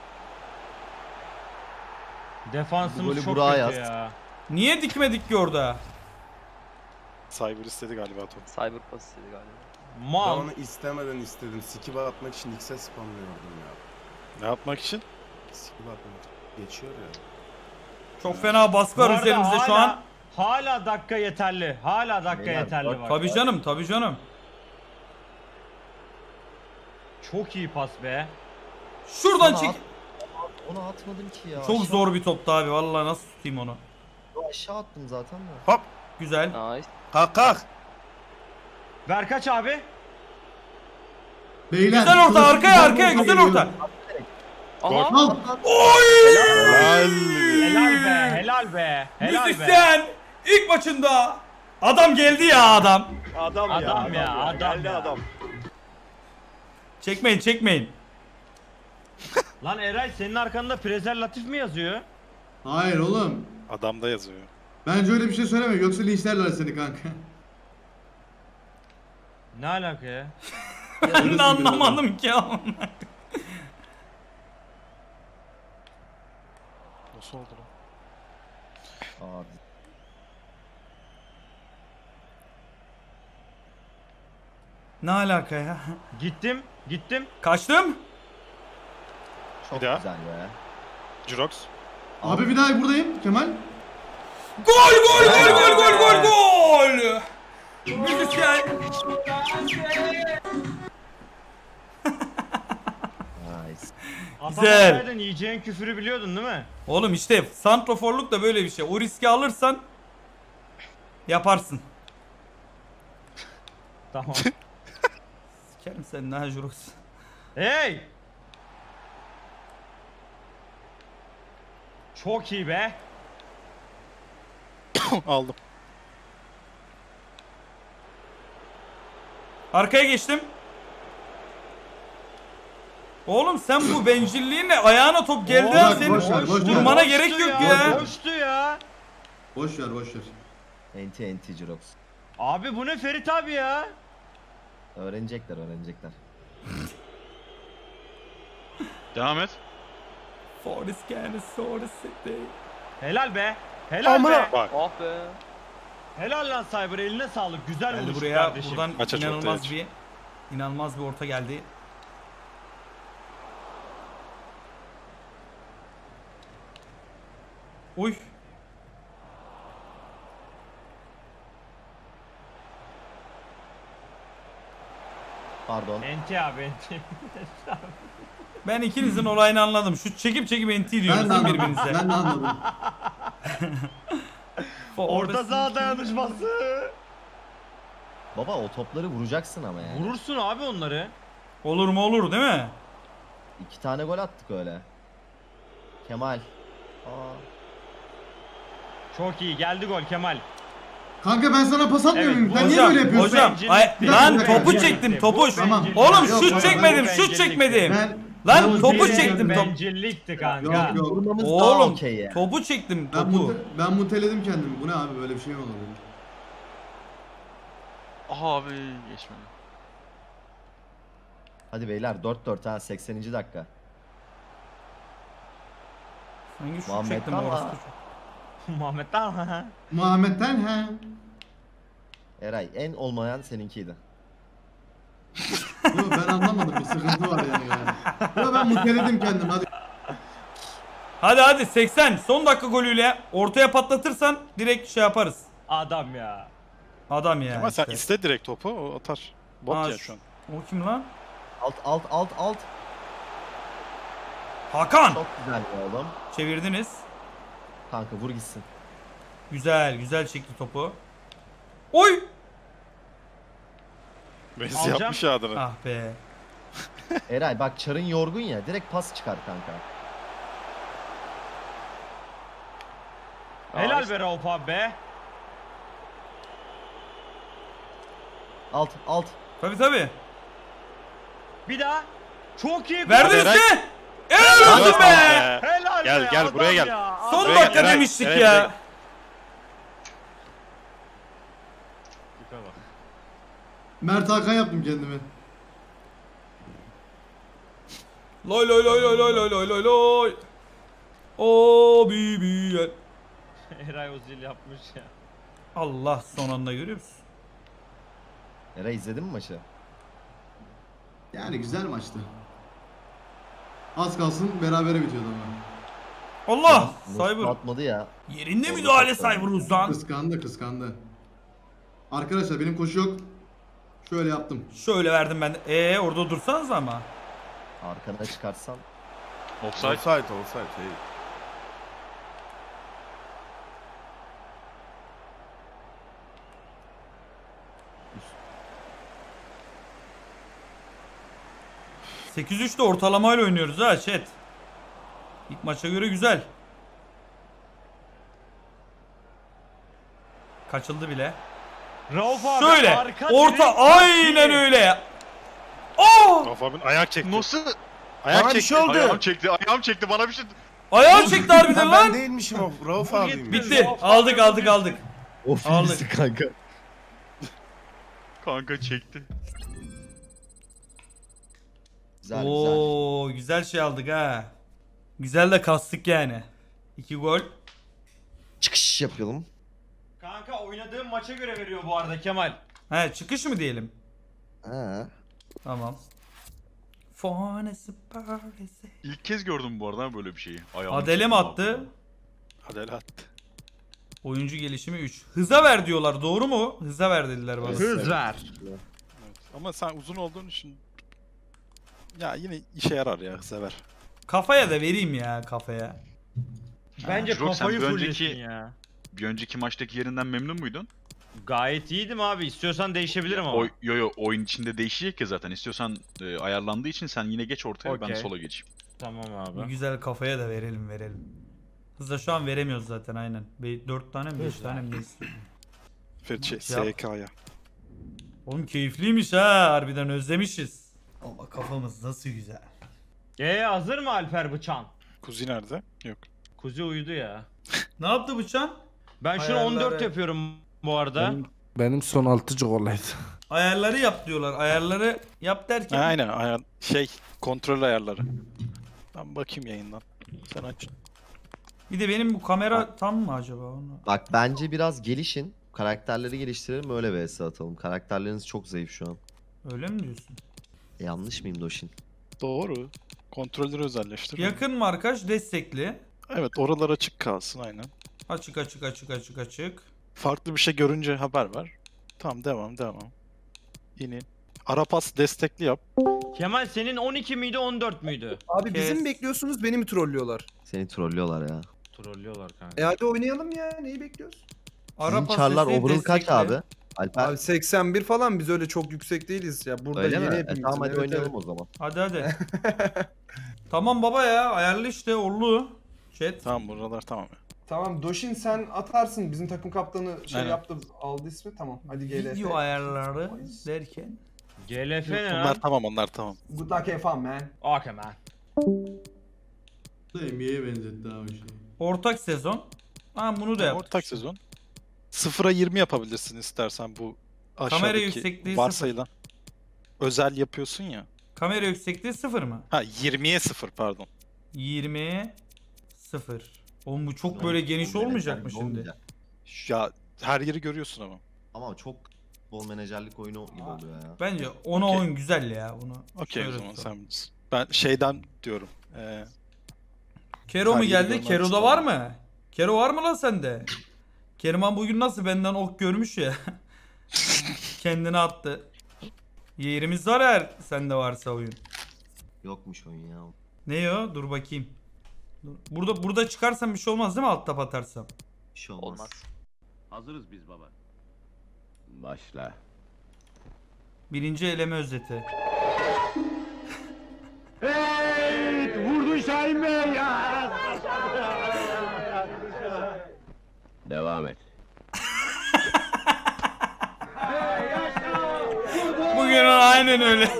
Defansımız
golü
çok
Burak'a
kötü
yaz.
ya.
Niye dikmedik ki orada?
Cyber istedi galiba top.
Cyber pas istedi galiba.
Ben
Mal.
onu istemeden istedim. Skip atmak için X'e spamlıyordum ya.
Ne yapmak için?
Skip atmak geçiyor ya.
Çok fena baskı
Bu
var
arada
üzerimizde şu an.
Hala dakika yeterli. Hala dakika
Beyler,
yeterli
bak-
var.
Tabii canım.
Çok iyi pas be.
Şuradan
Onu
çek.
Onu atmadım ki ya.
Çok
Aşağı-
zor bir toptu abi. Vallahi nasıl tutayım onu?
Aşağı attım zaten de.
Hop.
Güzel.
Nice.
Kalk.
Ver kaç abi?
Beyler.
Güzel orta,
klasik
arkaya
güzel
güzel
geliyor.
orta.
Aha.
Al.
Helal be.
Müzisyen ilk maçında adam geldi ya adam.
Adam ya.
Çekmeyin.
Lan Eray senin arkanda prezervatif mi yazıyor?
Hayır oğlum.
Adamda yazıyor.
Bence öyle bir şey söyleme, yoksa linçlerler seni kanka.
Ne alaka ya?
Ben de anlamadım ki ama.
Nasıl oldu lan?
Abi.
Ne alaka ya?
Gittim.
Kaçtım.
Çok
Bir daha.
güzel be.
Jirox.
Abi bir daha buradayım Kemal.
Gol! Müzisyen.
Nice.
Güzel.
Atamaysaydın yiyeceğin küfürü biliyordun değil mi?
Oğlum işte santroforluk da böyle bir şey. O riski alırsan yaparsın.
Tamam.
Sikerim sen ne Jurox.
Hey! Çok iyi be.
Aldım.
Arkaya geçtim. Oğlum sen bu bencilliğinle ayağına top geldi an
Boş
senin
ver, boş ver.
vurmana gerek yok ya.
Boştu ya.
Boş ver.
Enti Jirox.
Abi bu ne Ferit abi ya?
Öğrenecekler.
Devam et.
Forest Kansas City.
Helal be. Helal be.
Bak.
Ah be.
Helal lan Cyber, eline sağlık. Güzel
Geldi
olmuş
buraya
kardeşim.
buradan
Aç, aç,
inanılmaz
ortaya
bir orta geldi. Uy.
Pardon.
Enti abi enti.
Ben ikinizin olayını anladım. Şu çekip NT diyoruz
Ben de
değil mi
anladım.
birbirinize?
Ben de anladım.
Orta saha dayanışması.
Baba o topları vuracaksın ama yani.
Vurursun abi onları.
Olur mu olur değil mi?
2 tane gol attık öyle. Kemal.
Çok iyi geldi gol Kemal.
Kanka ben sana pas atmıyor
Evet,
muyum? Sen niye
Hocam,
böyle yapıyorsun?
hocam,
Bencillikti.
lan
Bir
topu
dakika.
çektim, topu.
Tamam.
Oğlum
Yok,
şut
yok,
çekmedim,
yok.
şut çekmedim.
Ben
Lan topu
şey
çektim, top.
Bencillikti kanka.
Yok.
Vurmamız daha
Oğlum
okey ya.
topu çektim,
Ben,
topu.
ben muteledim kendimi. Bu ne abi böyle bir şey mi olur?
Aha abi geçmedi.
Hadi beyler 4-4 ha 80. dakika.
Hangi şut
Muhammed
çektim
Talha.
orası?
Muhammed'den ha.
Muhammed'den he.
Eray en olmayan seninkiydi.
Yok ben anlamadım. Bir sıkıntı var yani. Yok ben muteledim kendim. Hadi.
Hadi 80 son dakika golüyle ortaya patlatırsan direkt şey yaparız.
Adam ya.
Adam ya.
Ama sen
işte.
iste direkt topu o atar. Bot
Aa,
ya şu an.
O kim lan?
Alt.
Hakan.
Çok güzel be oğlum.
Çevirdiniz.
Kanka vur gitsin.
Güzel çekti topu. Oy!
Messi
Alacağım.
yapmış ya adını.
Ah be.
Eray bak Çar'ın yorgun ya direkt pas çıkar kanka.
Helal be Rauf abi be.
Alt.
Tabi.
Bir daha. Çok iyi.
Verdiniz
Eray.
mi? Helal olsun be.
Helal
Gel,
be,
gel,
adam
buraya gel.
ya,
Son
adam
dakika
ya.
Eray,
demiştik
Eray,
ya.
Eray.
Mert Hakan yaptım kendime.
Loy. O BBL.
Eray Ozil yapmış ya.
Allah son anda görüyor musun?
Eray izledin mi maçı?
Yani güzel maçtı. Az kalsın berabere bitiyordu ama.
Allah!
Mustafa
Cyber.
atmadı ya.
Yerinde
Oldu
müdahale
çok güzel.
Cyber uzan.
Kıskandı. Arkadaşlar benim koşu yok. Şöyle yaptım.
Şöyle verdim ben. Orada dursanız ama.
Arkana çıkarsan.
Offside.
Offside. Hey.
Üst. 8-3'te ortalamayla oynuyoruz ha chat. İlk maça göre güzel. Kaçıldı bile.
Rauf abi
Şöyle.
arka
Orta
direkt
aynen
iyi.
öyle. Oh!
Rauf abinin ayak çekti.
Nasıl?
Ayak
Bana bir
çekti.
şey oldu.
Ayağım çekti bana bir şey.
Ayağını çekti harbiden
Ha, ben
lan.
değilmişim o. Rauf
Bu
abiymiş.
gitti.
Bitti. Aldık.
Of
Aldık.
iyisi kanka.
Kanka çekti.
Güzel.
Oo, güzel şey aldık ha. Güzel de kastık yani. 2 gol.
çıkış yapalım.
Kanka oynadığım maça göre veriyor bu arada Kemal.
He çıkış mı diyelim?
Ha.
Tamam. Fanesi parisi.
İlk kez gördüm bu arada böyle bir şeyi.
Adele mi attı?
Adele attı.
Oyuncu gelişimi 3. Hıza ver diyorlar, doğru mu? Hıza ver dediler bana.
Hız ver.
Evet. Ama sen uzun olduğun için ya yine işe yarar ya, sever.
Kafaya da vereyim ya, kafaya.
Bence
Jirok, sen
kafayı
bir
fullesin
önceki-
ya.
Bir önceki maçtaki yerinden memnun muydun?
Gayet iyiydim abi. İstiyorsan değişebilirim ama.
Yo oyun içinde değişecek ya zaten. İstiyorsan ayarlandığı için sen yine geç ortaya, ben
Okey.
sola geçeyim.
Tamam
Bir
abi.
güzel kafaya da verelim. Hızla şu an veremiyoruz zaten aynen. 4 tane mi 5 tane mi ne istiyor?
Ferit
Yap.
SK'ya.
Oğlum keyifliymiş ha, harbiden özlemişiz. Ama kafamız nasıl güzel.
Hazır mı Alper Bıçan?
Kuzi nerede? Yok.
Kuzi uyudu ya.
Ne yaptı bıçan?
Ben şunu
Ayarları-
14 yapıyorum bu arada.
Benim son 6 olaydı.
Ayarları yap diyorlar. Ayarları yap derken.
Aynen kontrol ayarları. Ben bakayım yayından. Sen aç.
Bir de benim bu kamera tam mı acaba? Onu...
Bak bence biraz gelişin. Karakterleri geliştirelim öyle vs atalım. Karakterleriniz çok zayıf şu an.
Öyle mi diyorsun?
Yanlış mıyım Doshin?
Doğru. Kontrolleri özelleştir.
Yakın markaj destekli.
Evet, oralar açık kalsın aynen.
Açık.
Farklı bir şey görünce haber ver. Tamam, devam. İnin. Arapas destekli yap.
Kemal senin 12 miydi 14 müydü?
Abi bizi
Kes.
mi bekliyorsunuz beni mi trollüyorlar?
Seni trollüyorlar ya.
Trollüyorlar kanka.
Hadi oynayalım ya neyi bekliyoruz?
Sizin çarlar overall kaç abi? Alper.
Abi 81 falan biz öyle çok yüksek değiliz ya. Burada
Öyle
yeni
mi?
hepimizin.
Tamam hadi
Evet,
oynayalım
evet.
o zaman.
Hadi. Tamam baba ya, ayarlı işte, oldu. Chat.
Tamam, buralar tamam.
Tamam Doshin sen atarsın bizim takım kaptanı
Aynen.
yaptı aldı ismi tamam hadi GLF.
Video ayarları derken.
GLF ne
Onlar
lan?
tamam, onlar tamam.
Good luck have fun man.
Okay man.
Da NBA'ye benzetti abi şey.
Ortak sezon. Ha bunu da yap.
Ortak sezon. 0'a 20 yapabilirsin istersen bu aşağıdaki
yüksekliği
varsayılan. Özel yapıyorsun ya.
Kamera yüksekliği 0 mı?
Ha, 20'ye 0 pardon.
20'ye 0. Oğlum bu çok böyle geniş olmayacak mı şimdi?
Olmayacak.
Ya her yeri görüyorsun ama.
Ama çok bol menajerlik oyunu gibi oluyor ya.
Bence 10'a
Okey.
10 güzel ya bunu.
Okey o
şöyle
zaman
tutalım.
sen bilirsin. Ben şeyden diyorum.
Kero mu
Her yeri
geldi?
görmek
Kero'da
istedim.
var mı? Kero var mı lan sende? Keriman bugün nasıl benden ok görmüş ya. Kendini attı. Yerimiz var eğer sende varsa oyun.
Yokmuş oyun ya.
Ne o? Dur bakayım. Burada çıkarsam bir şey olmaz değil mi, alt tap atarsam?
Bir şey olmaz.
Olmaz.
Hazırız biz baba.
Başla.
Birinci eleme özeti.
Vurdu Şahin Bey ya.
Devam et.
Bugün aynen öyle.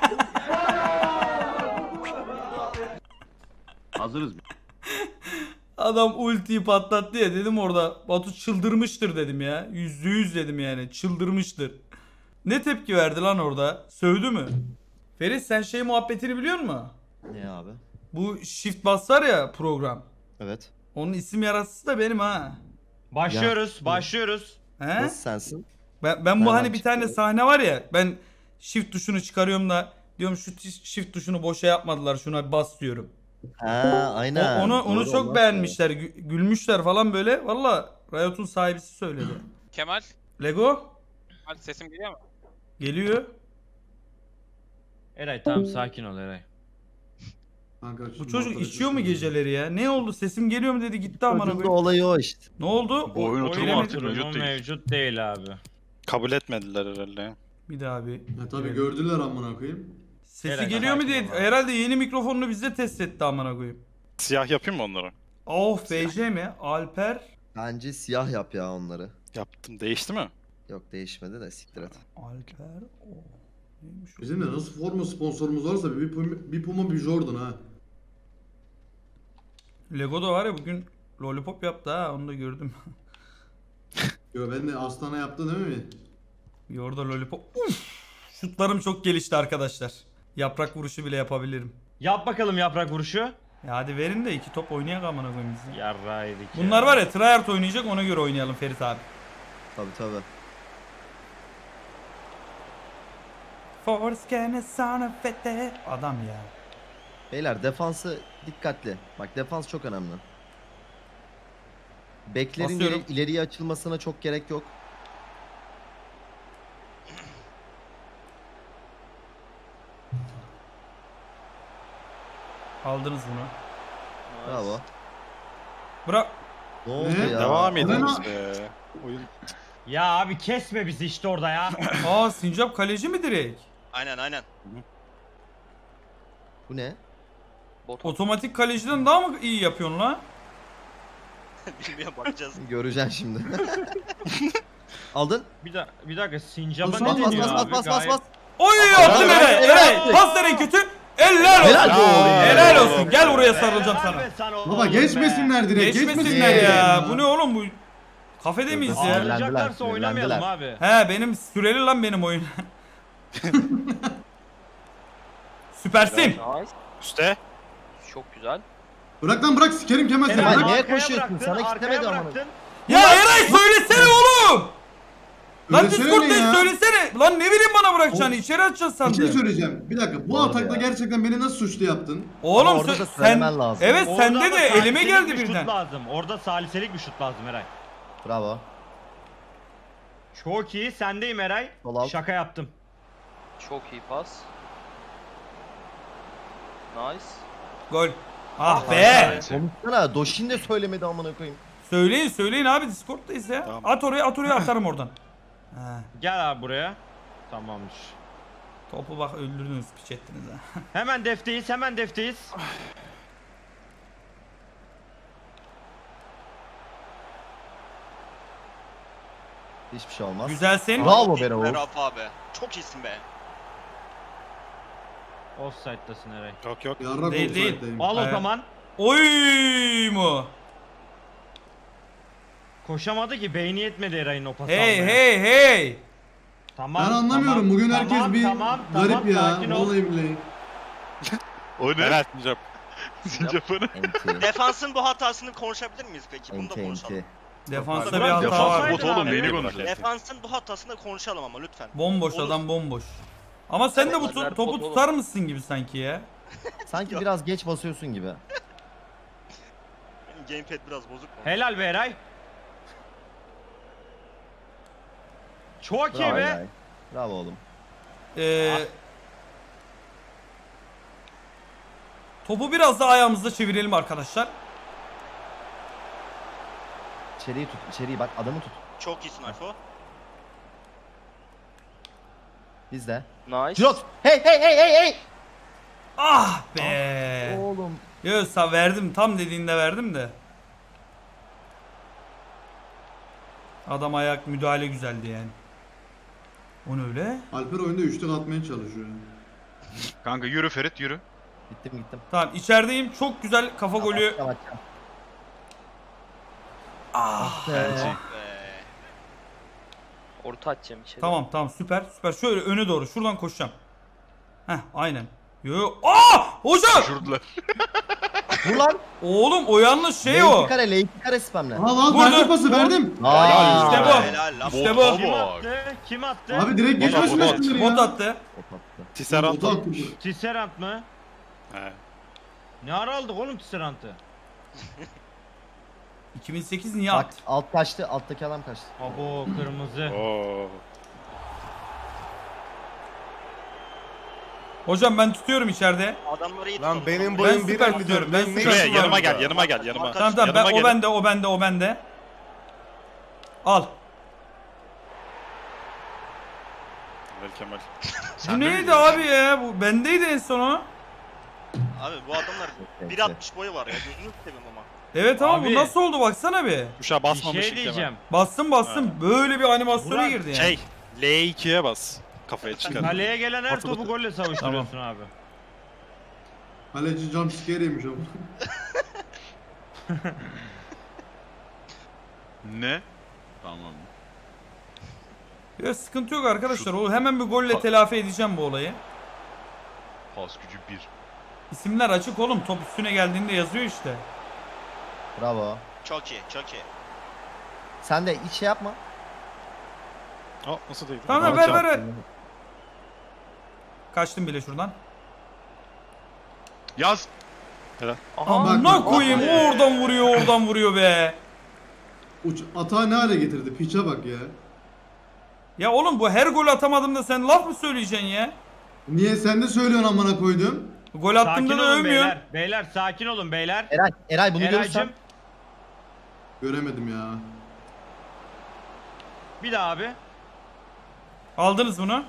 Hazırız.
Adam ultiyi patlattı ya, dedim orada Batu çıldırmıştır dedim ya. %100 dedim yani, çıldırmıştır. Ne tepki verdi lan orada? Sövdü mü? Ferit sen şey muhabbetini biliyor musun?
Ne abi?
Bu shift bas var ya program.
Evet.
Onun isim yaratıcısı da benim ha.
Başlıyoruz.
He?
Nasıl sensin?
Ben bu
Nereden
hani bir
çıktı
tane
o?
sahne var ya, ben shift tuşunu çıkarıyorum da diyorum şu shift tuşunu boşa yapmadılar, şuna bir bas diyorum.
Ha aynen.
Onu
Doğru,
çok
ondan
beğenmişler, gülmüşler falan böyle. Valla Riot'un sahibisi söyledi.
Kemal,
Lego
sesim geliyor mu?
geliyor.
Eray tamam sakin ol Eray.
Kanka,
Bu çocuk içiyor mu geceleri ya? Ne oldu? Sesim geliyor mu dedi, gitti amına
Çocuğun da
koyayım.
olayı o işte.
Ne oldu?
Bu oyun oturumu
Öyle mi?
artık mevcut
Durumu
değil.
mevcut değil abi.
Kabul etmediler herhalde.
Bir daha bir.
Ya tabii gördüler amına koyayım.
Sesi
Herhalde
geliyor mu
sakin
diye
ol abi.
herhalde yeni mikrofonunu bizde test etti amına koyayım.
Siyah yapayım mı onları?
Oh FC mi? Alper.
Bence siyah yap ya onları.
Yaptım. Değişti mi?
Yok değişmedi de siktir et.
Alper. Oh. Neymiş o?
Bizim de nasıl forma sponsorumuz varsa bir Puma bir Jordan ha.
Lego da var ya bugün lollipop yaptı ha, onu da gördüm.
Yo ben de Aslan'a yaptı değil mi?
Bir orada lollipop. Uf! Şutlarım çok gelişti arkadaşlar. Yaprak vuruşu bile yapabilirim.
Yap bakalım yaprak vuruşu.
Ya hadi verin de 2 top oynayak amına koyayım bizi.
Yarraydık
Bunlar var ya tryhard oynayacak, ona göre oynayalım Ferit abi.
Tabii.
Force can sana fete. Adam ya.
Beyler defansı dikkatli. Bak defans çok önemli. Beklerin
Basıyorum.
ileriye açılmasına çok gerek yok.
Aldınız bunu.
Bravo.
Bırak.
Ne oldu
Ne?
ya?
Devam
ne?
ediyoruz be. Oyun
Ya abi kesme bizi işte orada ya.
Aa Sincap kaleci mi direkt?
Aynen.
Bu ne?
Otomatik kaleciden daha mı iyi yapıyorsun lan?
Bilmiyorum, bakacağız.
Göreceksin şimdi. Aldın.
Bir dakika Sincap'a
Bas,
ne
bas,
deniyor
bas,
abi?
Bas.
Gayet-
Oy attım Eray. Eray. Pas en kötü. Helal olsun.
Helal.
Helal olsun. Gel buraya sarılacağım
Helal
sana.
be sana oğlum
Baba
be.
geçmesinler direkt.
Geçmesinler ya. Bu ne oğlum bu? Kafede miyiz ya?
Sinirlendiler,
Ağlayacaklarsa oynamayalım abi.
He benim süreli lan benim oyun. Süpersin.
üstte.
Çok güzel.
Bırak lan bırak sikerim Kemal seni.
Kemal,
Bırak.
niye
arkaya
koşuyorsun?
bıraktın,
Sana
arkaya
kitlemedi amına.
bıraktın.
Ya Eray söylesene oğlum. Lan
Söylesene
Discord'da
ya.
söylesene. Lan ne bileyim bana bırakacağını, içeri atacağız
Bir şey
sandım.
söyleyeceğim. Bir dakika. Bu
Doğru
atakta
ya.
gerçekten beni nasıl suçlu yaptın?
Oğlum
Ama orada da söylemen lazım.
Evet
Orada
sende
ama
de elime
saliselik
geldi
bir
birden.
şut lazım. Orada saliselik bir şut lazım Eray.
Bravo.
Çok iyi. Sendeyim Eray.
Sol alt.
Şaka yaptım.
Çok iyi pas. Nice.
Gol. Ah be.
Konuşsana. Doshin de söylemedi amına koyayım.
Söyleyin abi, Discord'dayız ya.
Tamam.
At oraya atarım oradan. Ha,
Gel abi buraya. Tamamdır.
topu bak öldürdünüz, piç ettiniz ha.
Hemen defteyiz.
Hiçbir şey olmaz.
Güzelsin.
Bravo be Rauf.
Rauf abi. Çok iyisin be.
Offside'dasın Eray.
Yok.
Yarrak
Değil, değil.
olsaydayım.
Al o
Evet.
zaman.
Oy mu?
Koşamadı ki, beyni yetmedi Eray'ın o pası
Hey
almaya.
hey.
Tamam.
Ben anlamıyorum.
tamam,
Bugün herkes
tamam,
bir
tamam,
garip ya.
sakin ol.
Vallahi billahi.
O ne?
Helal Sincap.
Sincap'ı ne?
Enti.
Defansın bu hatasını konuşabilir miyiz peki? Bunu da
Enti
konuşalım.
enti.
Defansta
Bırak,
bir hata
defans
var.
bot oğlum,
abi.
neyini konuşuyorsun?
Defansın bu hatasını konuşalım ama lütfen.
Bomboş
Olur.
adam, bomboş. Ama sen de bu
Onlar
topu
bot oğlum.
tutar mısın gibi sanki ya.
Sanki biraz geç basıyorsun gibi.
Benim gamepad biraz bozuk mu?
Helal be Eray. Çok iyi
Bravo
be.
Eray. Bravo oğlum.
Topu biraz daha ayağımızda çevirelim arkadaşlar.
İçeriği tut. İçeriği bak, adamı tut.
Çok iyisin Alfo.
Biz de.
Nice.
Jirok. Hey.
Ah be.
Oğlum.
Yoksa verdim, tam dediğinde verdim de. Adam ayak müdahale güzeldi yani. O ne öyle?
Alper oyunda üçlük atmaya çalışıyor.
Kanka yürü Ferit yürü.
Gittim.
Tamam, içerideyim. Çok güzel kafa golü.
Tamam.
Ah.
Bence.
Orta atacağım içeri.
Tamam süper. Şöyle öne doğru. Şuradan koşacağım. Heh, aynen. Yo. Aa! Hocam!
Şuradalar.
Vur lan.
Oğlum o yanlış şey o.
L2 kare spamle.
Al
Vurdu.
verdim pası verdim.
Aa,
işte bu.
Helal lan.
İşte bu.
Bota
Kim
bak.
attı? Kim attı?
Abi direkt
Bot
geçmesin
at.
üstünden
Bot
ya.
attı.
Tisserand.
Botu attı.
Tisserand mı?
He.
Ne ara aldık oğlum Tisserand'ı?
2008 niye
Bak
attı?
alt kaçtı. Alttaki adam kaçtı.
Abo kırmızı.
Oo.
Hocam ben tutuyorum içeride.
Adamları iyi
Lan
tutalım.
benim
Ben
boyum
süper
bir
tutuyorum.
mi diyor?
Ben
Ne
süper
Şuraya
işin var
yanıma
burada?
gel, yanıma gel, yanıma.
Tamam ben,
Yanıma gelin.
o bende. Al.
Helal Kemal.
Bu neydi abi ya? Bu bendeydi en son o.
Abi bu adamlar 1.60 boyu var ya. Gözünü seveyim ama.
Evet ama
Abi.
bu nasıl oldu baksana bir.
Tuşa
Bir
basmamışsın
şey diyeceğim.
Bastım. Böyle bir animasyona
Burak,
girdi yani.
Şey, L2'ye bas. Kafaya çıkar.
Kaleye gelen her
Batı
topu
batı.
golle savuşturuyorsun abi.
Kaleci jumpscare yemiş ama.
Ne? Tamam.
Ya sıkıntı yok arkadaşlar. O hemen bir golle telafi edeceğim bu olayı.
Pas gücü 1.
İsimler açık oğlum. Top üstüne geldiğinde yazıyor işte.
Bravo.
Çok iyi, çok iyi.
Sen de hiç şey yapma.
Aa, nasıl değil?
Tamam ver. Kaçtım bile şuradan.
Yaz.
Amına koyayım oradan vuruyor be.
Atağı ne hale getirdi? Piçe bak ya.
Ya oğlum bu her gol atamadığımda sen laf mı söyleyeceksin ya?
Niye sen de söylüyorsun amına koydum?
Gol attığımda
Sakin
da
olun
övmüyorsun.
beyler. Beyler sakin olun beyler.
Eray bunu görürsen.
Eray'cım
Göremedim ya.
bir daha abi.
Aldınız bunu.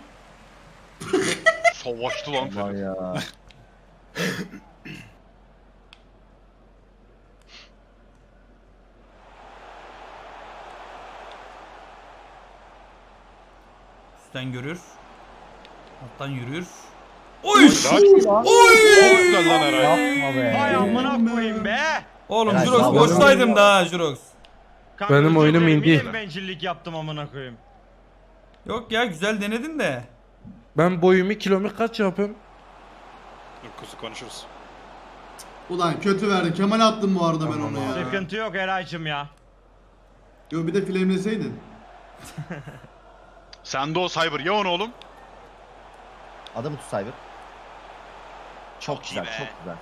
Savaştı lan
Var
Ferit.
ya.
Üstten görür. Alttan yürür. Oy!
Güzel lan Eray.
Yapma be.
Hay amına koyayım be.
Oğlum
Helal
Jurox
sağ ol.
boştaydım da Jurox.
Kanka,
Benim
özür
oyunum
dilerim,
indi.
yine bencillik yaptım amına koyayım.
Yok ya güzel denedin de.
Ben boyumu kilomu kaç yapayım?
Dur kuzu konuşuruz.
Ulan kötü verdi. Kemal'e attım bu arada ben onu ya.
Sıkıntı yok Eray'cım ya.
Yo bir de flameleseydin.
Sen de o Cyber ye onu oğlum.
Adamı tut Cyber. Çok
Çok iyi
güzel,
be.
çok güzel.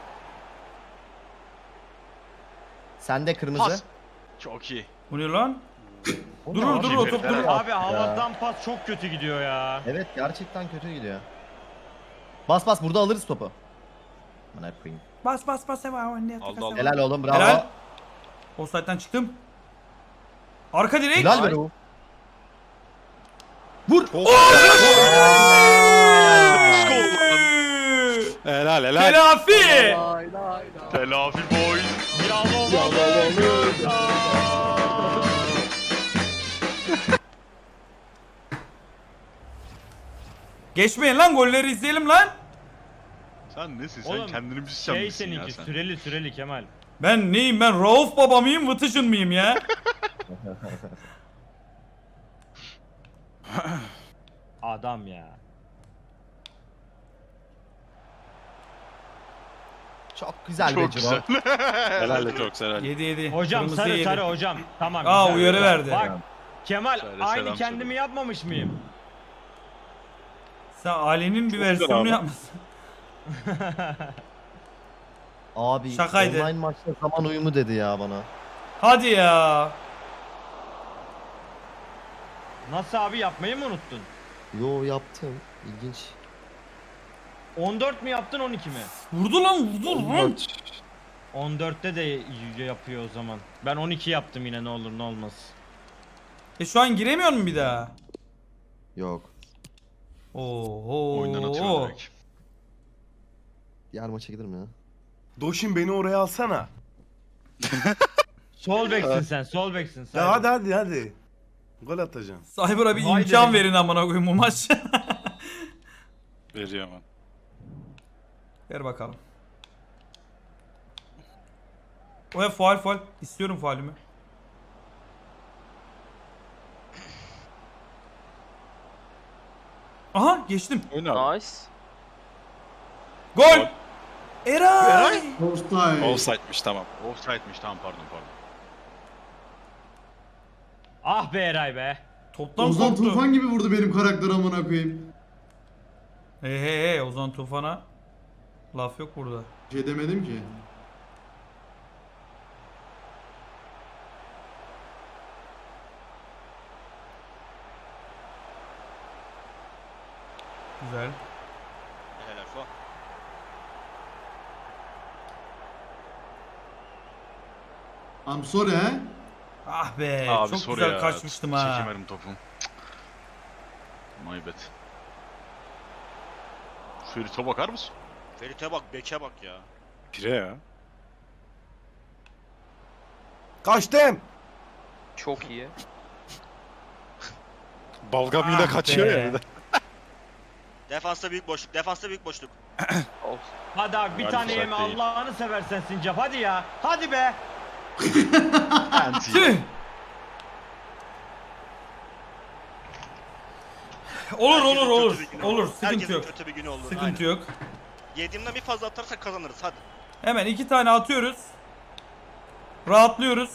Sende kırmızı.
Pas. Çok iyi.
Bu ne lan?
O
Durur
ne
durur
abi?
o top durur.
Abi havadan pas çok kötü gidiyor ya.
Evet gerçekten kötü gidiyor. Bas burada alırız topu. Bana koyayım.
Bas eva.
Aldı.
Helal oğlum bravo.
Helal. Offside'den çıktım. Arka direk.
Helal be o.
Helal helal.
Telafi.
Telafi boy.
Geçmeyin lan golleri izleyelim lan.
Sen nesin? Sen
Oğlum,
kendini müzisyen
Şey
misin ya
seninki
sen?
süreli Kemal.
Ben neyim ben Rauf baba mıyım Vıtıcın mıyım ya?
Adam ya.
Çok güzel
Çok
be
güzel.
Ciro.
Helal de çok helal.
Yedi.
Hocam
Kırmızı
sarı
yedi.
sarı hocam. Tamam.
Aa,
güzel.
uyarı verdi.
Bak Kemal
Söyle,
aynı
selam
kendimi
söyle.
yapmamış mıyım?
Sen ailenin bir
güzel
versiyonunu
abi.
yapmışsın.
Abi
Şakaydı.
online maçta zaman uyumu dedi ya bana.
Hadi ya.
Nasıl abi yapmayı mı unuttun?
Yo yaptım. İlginç.
14 mi yaptın 12 mi?
Vurdu lan.
14'te de yapıyor o zaman. Ben 12 yaptım yine ne olur ne olmaz.
Şu an giremiyor mu bir daha?
Yok.
Oho.
Oyundan atıyor direkt.
Diğer maça giderim ya.
Doşin beni oraya alsana.
Sol beksin sen, sol beksin.
Ya hadi. Gol atacağım.
Cyber'a bir
Vay
imkan
be.
verin amına koyayım bu maç.
Veriyor hemen.
Ver bakalım. O faul. İstiyorum faulümü. Aha geçtim.
Oyna abi.
Nice.
Gol. Eray.
Offside.
Offside'miş tamam.
Offside'miş tamam pardon.
Ah be Eray be.
Toptan
Ozan
koptu.
Tufan gibi vurdu benim karakter amına koyayım.
Hey Ozan Tufan'a laf yok burada.
Bir şey demedim ki.
Güzel.
Helal Fo.
I'm sorry he.
Ah be
Abi
çok
soru
güzel
ya.
kaçmıştım ha.
Çekemedim topu. My bad. Ferit'e bakar mısın?
Ferit'e bak, Bek'e bak ya.
Pire ya.
Kaçtım.
Çok iyi.
Balgam yine
Ah
kaçıyor
be.
ya bir de.
Defansta büyük boşluk.
Hadi abi bir
Hadi
tane
Fuat
yeme
değil.
Allah'ını seversen Sincap hadi ya. Hadi be.
Anti.
Tüh. Olur.
Herkesin kötü bir günü
Olur
olur.
sıkıntı
Herkesin
yok.
kötü bir günü olur.
Sıkıntı yok.
Yediğimden bir fazla atarsak kazanırız hadi.
Hemen 2 tane atıyoruz. Rahatlıyoruz.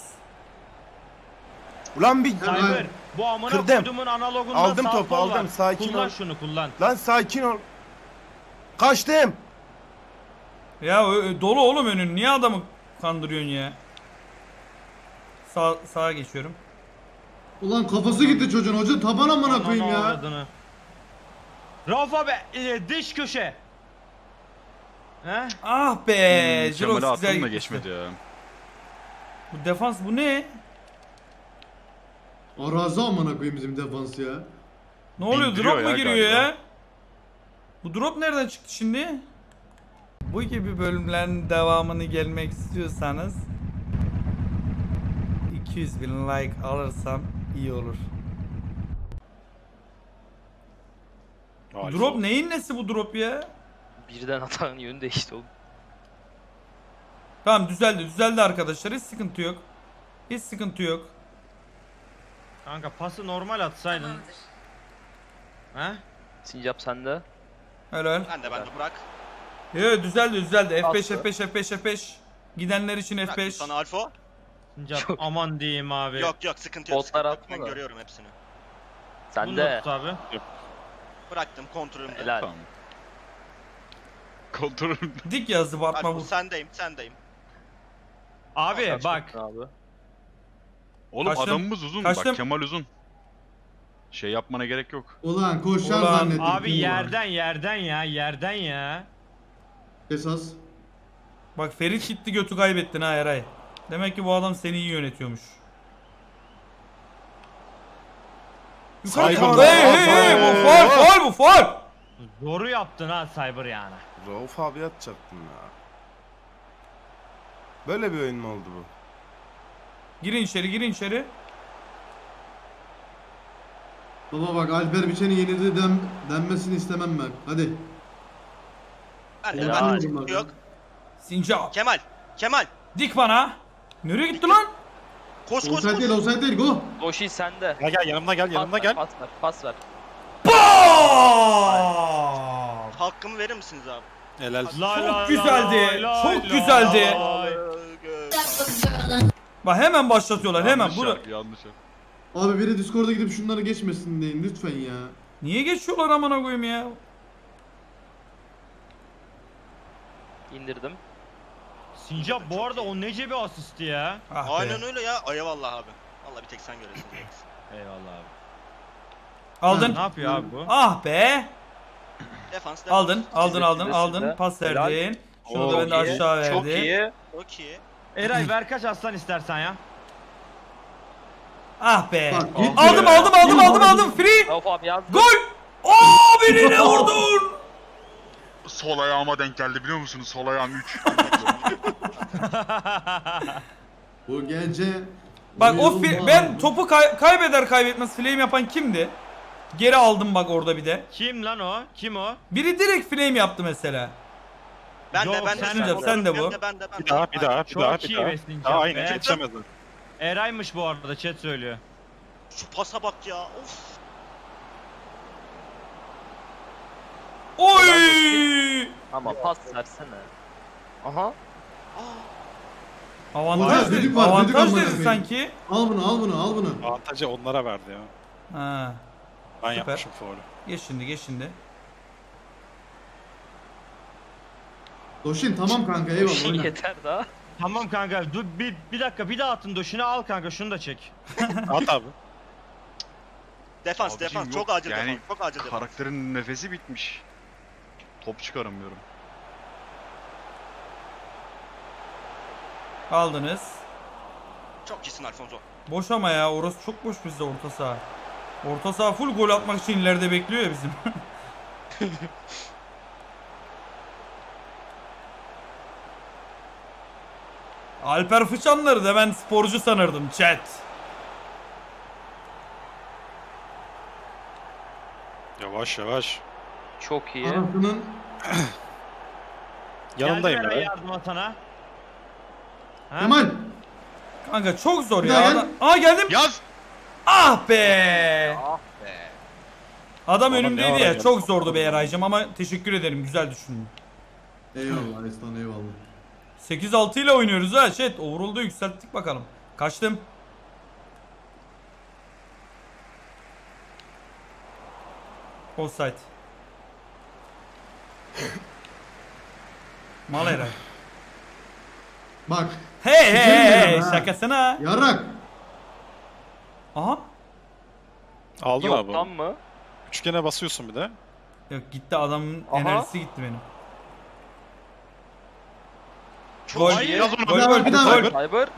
Ulan bir
Cyber, bu amına
Kırdım.
koyduğumun analogunda
Aldım
sağ
topu,
sol
aldım.
var.
Sakin
kullan
ol.
şunu kullan.
Lan sakin ol. Kaçtım.
Ya dolu oğlum önün. Niye adamı kandırıyorsun ya? Sağa geçiyorum.
Ulan kafası gitti çocuğun. Hoca taban amına koyayım ya.
Avradını. Rauf abi dış köşe. He?
Ah be. Jirox
Kemal'e
güzel
attım da
gitmişti.
geçmedi ya.
Bu defans bu ne?
Arazi amına koyayım bizim defans ya.
Ne oluyor?
Bindiriyor
Drop mu
ya
giriyor
galiba.
ya? Bu drop nereden çıktı şimdi? Bu gibi bölümlerin devamını gelmek istiyorsanız 200.000 like alırsam iyi olur.
Alfa.
Drop neyin nesi bu drop ya?
Birden atan yönü değişti oğlum.
Tamam düzeldi arkadaşlar, hiç sıkıntı yok. Hiç sıkıntı yok.
Kanka pası normal atsaydın. He?
Sincap sende.
Helal.
Ben de bırak.
Yo düzeldi. F5
Bastı.
F5. Gidenler için
Bıraktım
F5.
sana Alfa.
Sincap aman diyeyim abi.
Yok sıkıntı yok.
Botlar
Sıkıntı yok.
atma
Ben
da.
görüyorum hepsini.
Bunu da
Sende.
tut abi.
Bıraktım kontrolümde.
Helal.
Tamam. Kontrolüm.
Dik yazdı Batman
Alfa
bu.
sendeyim.
Abi bak.
Abi.
Oğlum
Kaçtım.
adamımız uzun.
Kaçtım.
Bak Kemal uzun. Şey yapmana gerek yok.
Ulan koşacağım
Ulan
zannettim.
Abi
Kim
yerden ya.
Esas.
Bak Ferit gitti, götü kaybettin ha Eray. Demek ki bu adam seni iyi yönetiyormuş.
Saygı
Hey
var.
bu faul.
Zoru yaptın ha Cyber yani.
Rauf abi atacaktım ya. Böyle bir oyun mu oldu bu?
Girin içeri.
Baba bak Alper Biçen'i yenildi denmesini istemem ben. Hadi.
Ben de
Helal.
sıkıntı yok.
Sincap.
Kemal.
Dik bana. Nereye gitti lan?
Koş.
Offside değil go.
Doşi sende.
Gel yanımda gel.
Pas ver.
Bam!
Hakkımı verir misiniz abi?
Helal.
Çok güzeldi. Çok güzeldi. Bak hemen başlatıyorlar hemen.
Yanlış
Bunu.
şarkı, yanlış şarkı.
Abi biri Discord'a gidip şunları geçmesin deyin lütfen ya.
Niye geçiyorlar amına koyayım ya?
İndirdim.
Sincap bu arada o nece bir asisti ya.
Ah be.
Aynen öyle ya. Eyvallah abi. Vallahi bir tek sen göresin.
Eyvallah abi.
Aldın.
Ne yapıyor abi bu?
Ah be.
Defans.
Aldın. Pas
Helal.
verdin. Şunu da ben de aşağı verdim.
Çok iyi.
Çok iyi.
Eray ver kaç aslan istersen ya.
Ah be.
Bak, git
Aldım. Free.
Rauf abi yaz.
Gol. Beni ne vurdun?
Sol ayağıma denk geldi biliyor musunuz? Sol ayağım 3.
Bu gece...
Bak
uyulmaz.
ben topu kaybeder kaybetmez flame yapan kimdi? Geri aldım bak orada bir de.
Kim lan o? Kim o?
Biri direkt flame yaptı mesela.
Ben
Yok,
de.
sen de bu.
Ben de.
Bir daha.
Çok iyi be Sincap
Daha aynı
be.
yetişemedin.
Eray'mış bu arada chat söylüyor.
Şu pasa bak ya. Of.
Oy!
Ama pas versene. Aha.
Avantaj
Düdük
dedi,
var, düdük
avantaj
amına
dedi
koyayım.
sanki.
Al bunu.
Avantajı onlara verdi ya.
Ha.
Ben
Süper.
yapmışım faulü.
Geç şimdi.
Doşin tamam kanka eyvallah.
Doşi
oyna.
yeter daha.
Tamam kanka dur bir dakika bir daha atın döşünü al kanka şunu da çek.
At abi.
Defans.
Abicim yok,
Çok acil
yani
defans. Çok acil defans.
Karakterin nefesi bitmiş. Top çıkaramıyorum.
Aldınız.
Çok iyisin Alfonso.
Boş ama ya, orası çok boş bizde orta saha. Orta saha full gol atmak için ileride bekliyor ya bizim. Alper Fıçanları da ben sporcu sanırdım chat.
Yavaş.
Çok iyi.
Anasının
Yanındayım
Geldi Eray
ya.
yardıma sana. Ha?
Kemal.
Kanka çok zor
Bir
ya.
daha gel.
Aa geldim.
Yaz!
Ah be.
Ah be.
Adam
Oğlum,
önümdeydi
ne
ya.
ara
Çok
geldi?
zordu be Eraycığım ama teşekkür ederim. Güzel düşündün.
Eyvallah Eslan eyvallah.
8-6 ile oynuyoruz ha chat. Overall'da yükselttik bakalım. Kaçtım. Offside. Mal Eray.
Bak.
Hey hey hey
Sikerim ha.
şakasına.
Yarrak.
Aha.
Aldın abi.
Yoktan mı?
Üçgene basıyorsun bir de.
Yok gitti adamın
Aha.
enerjisi gitti benim.
Çok
Gol.
iyi.
Yaz onu.
Bir daha ver, bir daha ver.
Cyber.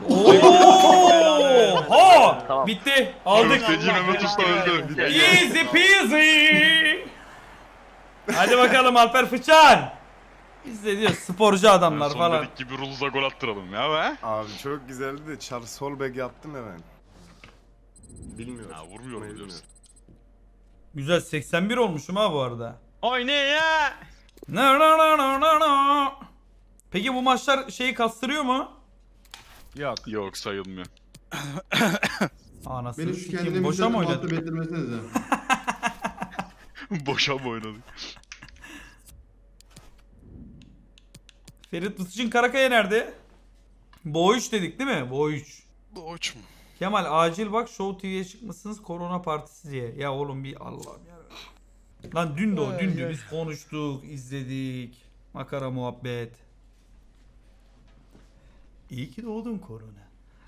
Oha!
Tamam.
Bitti. Aldık.
öldü.
Easy peasy. Hadi bakalım Alper Fıçan. Biz de diyor sporcu adamlar
Son
falan.
dedik gibi Ruluz'a gol attıralım ya be.
Abi çok güzeldi de Charles Solberg yaptım hemen. Bilmiyorum.
Ya vurmuyor biliyorsun.
Güzel 81 olmuşum ha bu arada.
Oyna ya.
No no no no no no. Peki bu maçlar şeyi kastırıyor mu?
Yok.
Yok sayılmıyor.
Anasını
Beni şu
sikeyim.
kendime
Boşa mı
müzakım
oynadın?
altı betirmesenize.
Boşa mı oynadık?
Ferit Bıtıç'ın Karakaya nerede? Bo 3 dedik değil mi? Bo 3.
Bu uç mu?
Kemal acil bak Show TV'ye çıkmışsınız korona partisi diye. Ya oğlum bir Allah'ım ya. Lan dün de o dündü biz konuştuk, izledik. Makara muhabbet. İyi ki doğdun korona.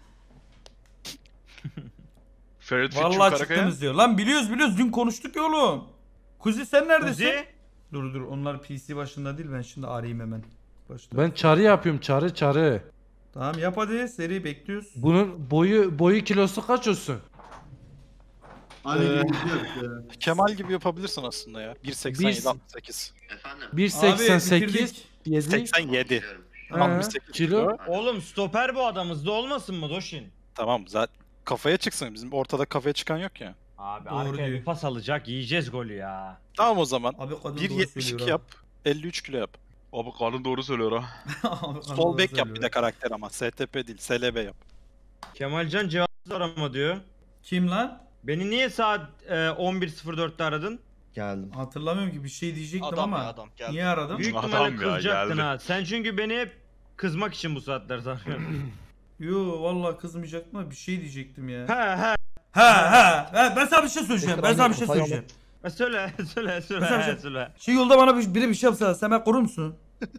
Ferit Fitch'in
Vallahi
Karakaya.
çıktınız diyor. Lan biliyoruz dün konuştuk ya oğlum. Kuzi sen neredesin?
Kuzi.
Dur onlar PC başında değil ben şimdi arayayım hemen. Başta.
Ben çarı yapıyorum çarı.
Tamam yap hadi seri bekliyoruz.
Bunun boyu kilosu kaç olsun?
Hadi bir şey yap ya.
Kemal gibi yapabilirsin aslında ya. 1.87 68.
1.88
bitirdik.
7
87.
Ha,
68
kilo.
Oğlum stoper bu adamımızda olmasın mı Doşin?
Tamam zaten kafaya çıksın. Bizim ortada kafaya çıkan yok ya.
Abi
Doğru
arkaya
diyor.
bir pas alacak yiyeceğiz golü ya.
Tamam o zaman.
Abi kadın doğru
1.72
söylüyor
yap. 53 kilo yap.
Abi karnın doğru söylüyor ha.
ha. Abi kadın
Sol
doğru
bek yap bir
söylüyor.
de karakter ama. STP değil. SLB yap.
Kemalcan cevapsız arama diyor.
Kim lan?
Beni niye saat 11.04'te aradın?
Geldim.
Hatırlamıyorum ki bir şey diyecektim
Adam
ama.
ya adam geldi.
Niye aradım?
Büyük
Adam
ihtimalle
ya,
kızacaktın
geldi.
ha. Sen çünkü beni hep kızmak için bu saatler arıyorsun.
Yo vallahi kızmayacaktım ama bir şey diyecektim ya.
he.
Ha ben sana bir şey söyleyeceğim. Ben sana bir şey
Kafayı
söyleyeceğim.
Söyle
Mesela-
söyle.
Şu yolda bana biri bir şey yapsa sen ben korur musun?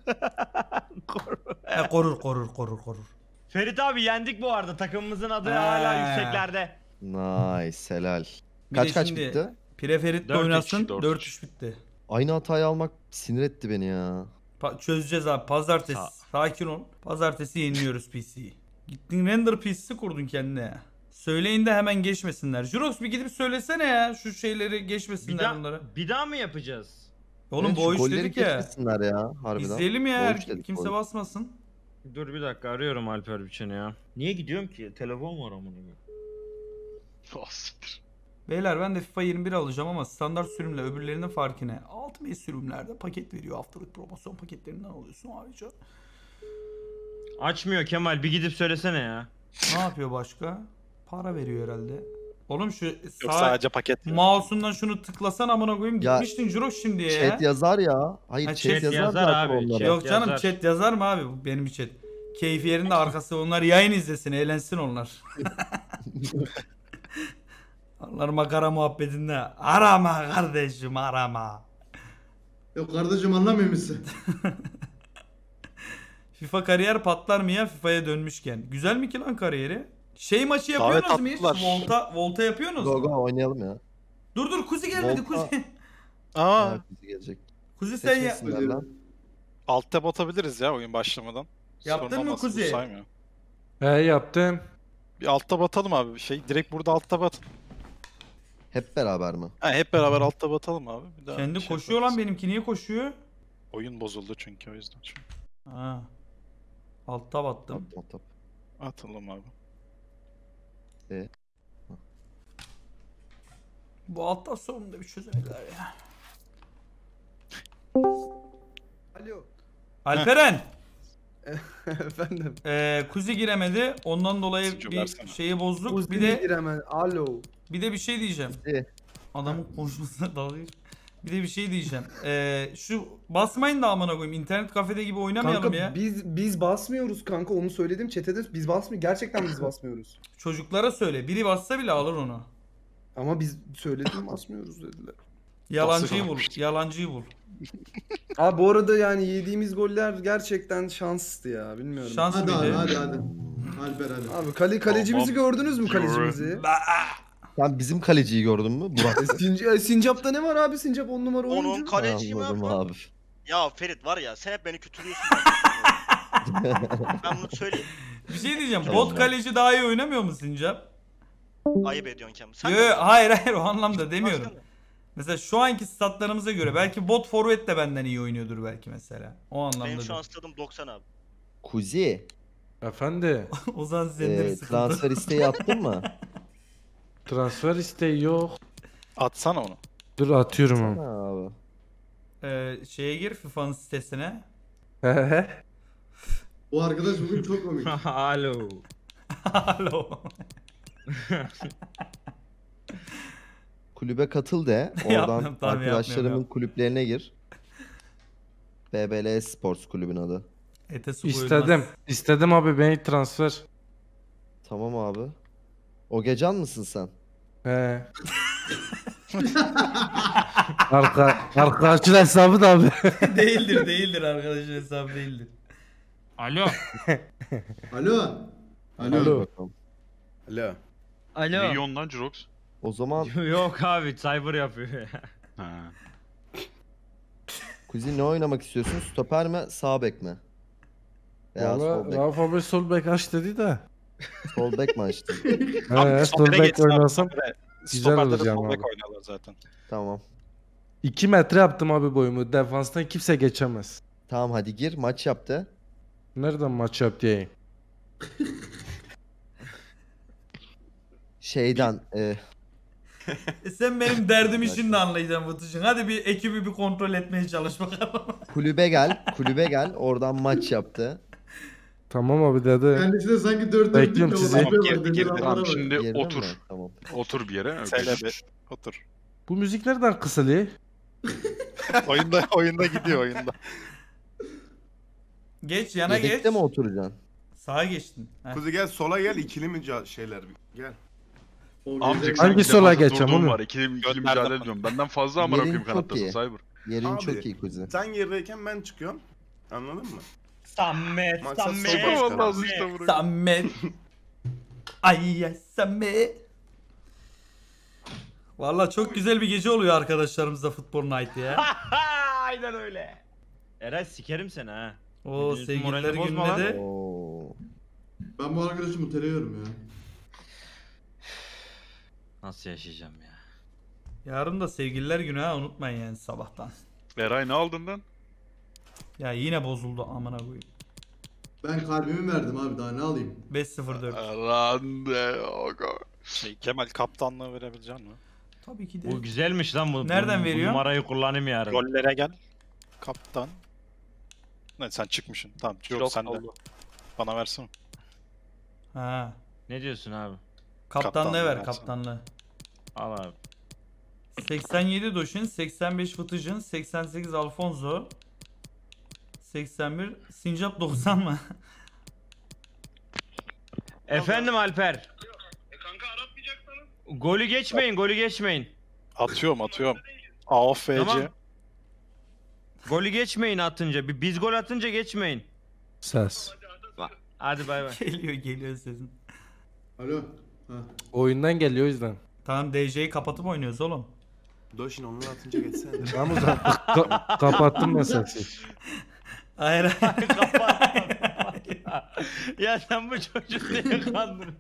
Korur.
Ferit abi yendik bu arada. Takımımızın adı
He.
hala yükseklerde.
Nice helal.
Bir de
Kaç
şimdi
bitti?
Preferit'le
4-3,
oynasın
4-3.
4-3 bitti.
Aynı hatayı almak sinir etti beni ya.
Çözeceğiz abi pazartesi. Sakin ol. Pazartesi yeniliyoruz PC'yi. Gittin render PC'si kurdun kendine. Söyleyin de hemen geçmesinler. Jurox bir gidip söylesene ya şu şeyleri geçmesinler onları.
Bir daha mı yapacağız?
Oğlum
Evet, şu
bu iş
golleri
dedik ya.
kesmesinler ya harbiden.
İzleyelim ya
Boğuş dedik,
kimse
boğuş.
basmasın.
Dur bir dakika arıyorum Alper Biçen'i ya. Niye gidiyorum ki? Telefon var amına.
Ah siktir.
Beyler ben de FIFA 21 alacağım ama standart sürümle öbürlerinin farkı ne? Ultimate sürümlerde paket veriyor. Haftalık promosyon paketlerinden alıyorsun ayrıca.
Açmıyor Kemal bir gidip söylesene ya.
Ne yapıyor başka? Para veriyor herhalde. Oğlum şu
Yok
sağ
sadece paket.
mouse'undan şunu tıklasan amına koyayım
Ya,
gitmiştin Jurox şimdiye ya.
Chat yazar ya. Hayır
Ha,
chat,
chat
yazar
yazar
zaten
abi,
onlara.
chat.
Yok canım
yazar.
chat yazar mı abi? Bu benim chat. Keyfi yerinde arkası onlar yayın izlesin eğlensin onlar. Onlar makara muhabbetinde. Arama kardeşim arama.
Yok kardeşim anlamıyor musun?
FIFA kariyer patlar mı ya FIFA'ya dönmüşken? Güzel mi ki lan kariyeri? Şey maçı
Davet
yapıyorsunuz mu hiç?
attılar.
Volta yapıyorsunuz mu?
Go go oynayalım ya.
Dur Kuzi gelmedi
Volta-
Kuzi.
Aa,
Ha, bizi gelecek.
Kuzi sen ya.
Seçmesinler lan.
alt tab atabiliriz ya oyun başlamadan.
Yaptın
Sorun
mı
olmaz, bu
Kuzi?
saymıyor.
He yaptım.
Bir alt tab atalım abi. Direkt burada alt tab at.
Hep beraber mi?
Ha, hep beraber alt tab atalım abi. Bir daha
Kendi
şey
koşuyor lan
yaparız.
benimki niye koşuyor?
Oyun bozuldu çünkü o yüzden.
Ha. Alt tab attım.
Top.
Atalım abi.
Bu alt tab sorununu da bir çözemediler ya.
Alo.
Alperen.
Efendim.
Kuzi giremedi. Ondan dolayı
Sıcı
bir
versene.
şeyi bozduk.
Uzun
Bir de
hemen. Alo.
bir şey diyeceğim.
İyi.
Adamın konuşmasına dalıyor. Bir de bir şey diyeceğim. Şu basmayın da amına koyayım. İnternet kafede gibi oynamayalım
Kanka
ya.
biz basmıyoruz kanka, onu söyledim chat'e, biz basmıyoruz. Gerçekten biz basmıyoruz.
Çocuklara söyle. Biri bassa bile alır onu.
Ama biz söyledim basmıyoruz dediler.
Yalancıyı bul. Yalancıyı bul.
Abi bu arada yani yediğimiz goller gerçekten şanstı ya, bilmiyorum.
Şans
Hadi abi
mıydı?
hadi. Alper hadi.
Abi kalecimizi gördünüz mü, kalecimizi?
Sen bizim kaleciyi gördün mü? Burak.
Sincap'ta ne var abi? Sincap 10 numara oyuncu.
Onun kaleci mi
Anladım
abi?
abi.
Ya Ferit var ya, sen hep beni kötülüyorsun. Ben bunu söyleyeyim.
Bir şey diyeceğim.
Tamam
Bot
abi.
kaleci daha iyi oynamıyor mu Sincap?
Ayıp ediyorsun kendini. Sen
Yo,
de-
hayır o anlamda demiyorum.
Başka ne?
Mesela şu anki statlarımıza göre belki bot forvet de benden iyi oynuyordur belki mesela. O anlamda.
Benim şu
diyorum.
an stadım 90 abi.
Kuzi.
Efendi.
O zaman sende bir sıkıntı.
Transfer isteği attın mı?
Transfer isteği yok.
Atsana onu.
Dur atıyorum
Ha
onu.
abi.
Şeye gir FIFA'nın sitesine.
O arkadaş bugün çok komik.
Alo.
Alo.
Kulübe katıl de.
Yapmıyorum,
Oradan
tabii
arkadaşlarımın
yapmıyorum.
kulüplerine gir. BBL Sports kulübün adı.
Ete su
İstedim.
koyulmaz.
İstedim abi beni transfer.
Tamam abi. Ogecan mısın sen?
He. Arkadaşın hesabı da abi.
değildir arkadaşın hesabı değildir.
Alo.
Alo.
Hadi
Alo.
bakalım.
Alo.
Alo.
Ne yiyorsun lan Jirox?
O zaman
Yok abi, cyber yapıyor ya.
Ha.
Kuzi ne oynamak istiyorsun? Stoper mi? Sağ bek mi? Veya sol
Valla
bek.
Rauf abi sol bek aç dedi de.
Sol bek mi açtın?
He sol
Stopere
bek
geçsin abi,
oynasam
stopere.
güzel
Stoperde de
olacağım
sol
abi.
bek oynuyorlar zaten.
Tamam.
2 metre yaptım abi boyumu. Defanstan kimse geçemez.
Tamam hadi gir. Maç yaptı.
Nereden maç yap diyeyim?
Şeyden.
Sen benim derdimi şimdi anlayacaksın Batucuğum. Hadi bir ekibi bir kontrol etmeye çalış bakalım.
Kulübe gel. Kulübe gel. Oradan maç yaptı.
Tamam abi dedi.
Kendisi de sanki 4-4
Bekliyorum sizi.
Girdi.
Tamam şimdi
Girdin
otur.
mi? Tamam.
Otur bir yere.
SLB. Otur.
Bu müzik nereden kısılıyor?
oyunda gidiyor oyunda.
Geç yana geç.
Yedekte mi oturacaksın?
Sağa geçtin. Heh.
Kuzi gel sola gel, ikili mi şeyler? Gel.
Amcık
Hangi
sen
sola
defansa
geçeceğim
durduğun
oğlum?
var. İkili
Gönderdim
mücadele
bana.
ediyorum. Benden fazla amına
Yerin
koyayım
çok
kanattasın
iyi.
Cyber.
Yerin
Abi,
çok iyi Kuzi.
Sen gerideyken ben çıkıyorum. Anladın mı?
Samet,
Maksat
Samet.
sol baş
Vallahi
kanat.
işte buraya.
Samet. Ay ay Samet. Valla çok güzel bir gece oluyor arkadaşlarımızla Futbol Night ya.
Aynen öyle. Eray sikerim seni ha.
O
Bizim
sevgililer
moralini bozma
gününe
lan.
de
Oo.
Ben bu arkadaşı muteliyorum ya.
Nasıl yaşayacağım ya?
yarın da sevgililer günü ha, unutmayın yani sabahtan.
Eray ne aldın lan?
Ya yine bozuldu amına koyayım.
Ben kalbimi verdim abi, daha ne alayım?
5-0-4.
Rande oga.
Kemal kaptanlığı verebilecek misin?
Tabii ki de.
Bu güzelmiş lan bu.
Nereden
bu
veriyor?
numarayı kullanayım yarın.
Gollere gel. Kaptan. Ne sen çıkmışsın. Tamam. Yok sen de. Bana versin.
Ha.
Ne diyorsun abi?
Kaptanlığı ver
Kaptanlığı
kaptanlığı.
Al abi.
87 Doşin, 85 Fıtıcın, 88 Alfonso, 81 Sincap 90 mı?
Efendim Alper.
Kanka aratmayacaksanız.
Golü geçmeyin, golü geçmeyin.
Atıyorum. AFC.
Tamam. Golü geçmeyin atınca. Biz gol atınca geçmeyin.
Ses.
Hadi bay bay.
Geliyor sesin.
Alo. Ha.
Oyundan geliyor o yüzden.
Tamam DJ'yi kapatıp oynuyoruz oğlum.
Doşin onu atınca geçsene.
Ben o zaman kapattım ben sesi.
Hayır.
Ya sen bu çocuğu niye kandırıyorsun?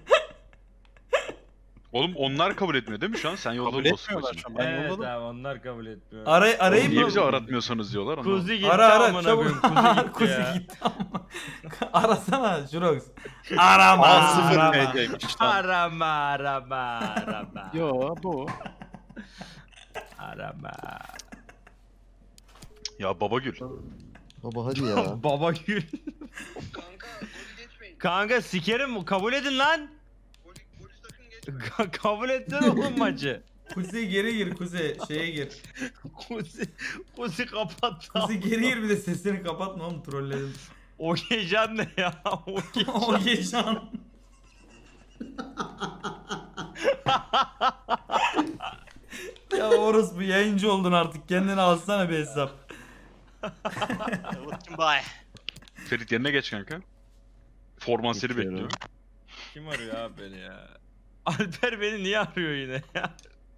Oğlum onlar kabul etmiyor değil mi şu an? Sen
Kabul
yolladı
etmiyorlar şu an. Ben
Evet
yolladım.
abi onlar kabul etmiyor.
Arayayım
Niye
mı?
bizi aratmıyorsanız diyorlar. anlamadım.
Kuzi gitti
Ara
amına
çabuk.
koyayım. Kuzi gitti ya.
Kuzi gitti ama. Arasana Jurox. Arama.
A0
Arama.
MC'ymiş lan.
Arama.
Yo bu.
Arama.
Ya Babagül.
Baba hadi ya.
Baba gül. Kanka sikerim kabul edin lan. Kabul etsene oğlum maçı.
Kuzey geri gir Kuzey. Şeye gir.
Kuzi kapat.
Kuzey geri gir, bir de sesini kapatma oğlum, trolledim.
O heyecan ne ya? O heyecan.
O geçen. Ya orospu, yayıncı oldun artık, kendine alsana bir hesap.
Bye.
Ferit yerine geç kanka. Forman seni
Geçiyorum.
bekliyor.
Kim arıyor abi beni ya? Alper beni niye arıyor yine ya?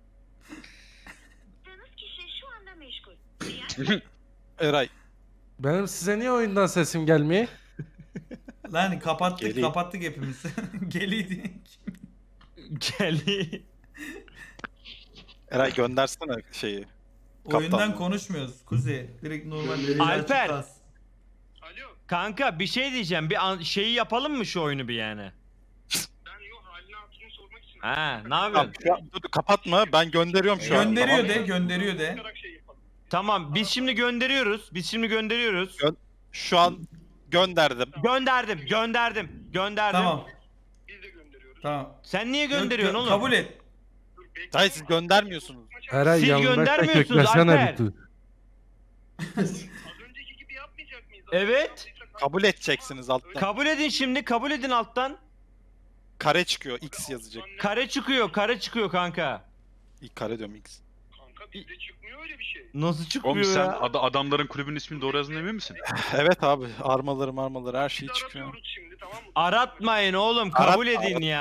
Eray.
Benim size niye oyundan sesim gelmiyor?
Lan kapattık
Geli.
kapattık hepimiz. Geliydik.
Geli.
Eray göndersene şeyi.
Oyundan
Kaptan.
konuşmuyoruz Kuzey. Direkt normal.
Alper.
Alo.
Kanka bir şey diyeceğim. Bir şeyi yapalım mı şu oyunu bir yani? Ha, ne yapıyorsun?
Dur, kapatma, ben gönderiyorum şu an.
Gönderiyor
tamam
de,
mı?
gönderiyor de.
Tamam, biz şimdi gönderiyoruz.
Şu an gönderdim.
Gönderdim.
Tamam. Tamam.
Sen niye gönderiyorsun oğlum?
Kabul et.
Hayır, siz göndermiyorsunuz.
Eray
Siz
yanımda
göndermiyorsunuz
köklesene
Alper.
bir tur.
Evet.
Kabul edeceksiniz alttan.
Kabul edin şimdi. Kabul edin alttan.
Kare çıkıyor, X yazacak.
Kare çıkıyor kanka.
İlk kare diyorum, X.
Nasıl çıkıyor
Oğlum sen
ya?
adamların kulübünün ismini doğru yazdın emin misin?
Evet abi, armaları her şey çıkıyor.
Aratmayın oğlum. Kabul edin ya.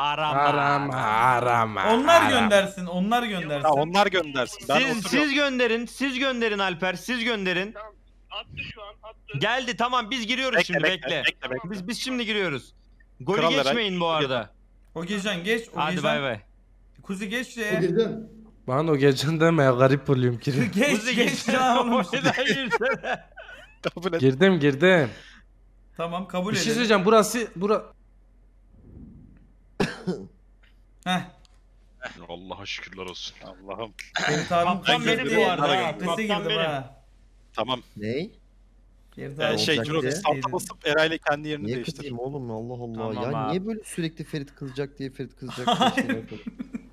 Arama.
Onlar göndersin, onlar göndersin.
Ha, onlar göndersin. Ben
Siz
oturuyorum.
siz gönderin Alper. Siz gönderin. Geldi, tamam, biz giriyoruz şimdi, bekle.
Bekle.
Biz şimdi giriyoruz. Golü
Kral Eray.
geçmeyin bu arada.
O gecen geç, o
Hadi
gecen.
bay bay.
Kuzey geç
O
de.
gecen.
Bana o gecen deme ya, garip oluyorum ki.
Geç ya oğlum.
Oyuna girsene.
Kabul et.
Girdim.
Tamam, kabul
Bir şey
edelim.
söyleyeceğim, burası
Heh.
Allah'a şükürler olsun.
Allah'ım.
Ferit abim
Kaptan benim
kaçırdı.
bu arada.
Ha,
Kaptan
Pese girdim
benim.
ha.
Tamam.
Ney?
Ferit abi
Şey,
olacak
Ciro
diye.
start'a basıp Eray'la kendi yerini
Niye
değiştir.
kızayım oğlum, Allah Allah.
Tamam
Ya
abi.
niye böyle sürekli Ferit kızacak diye Ferit kızacak diye şeyler yapıyorsun?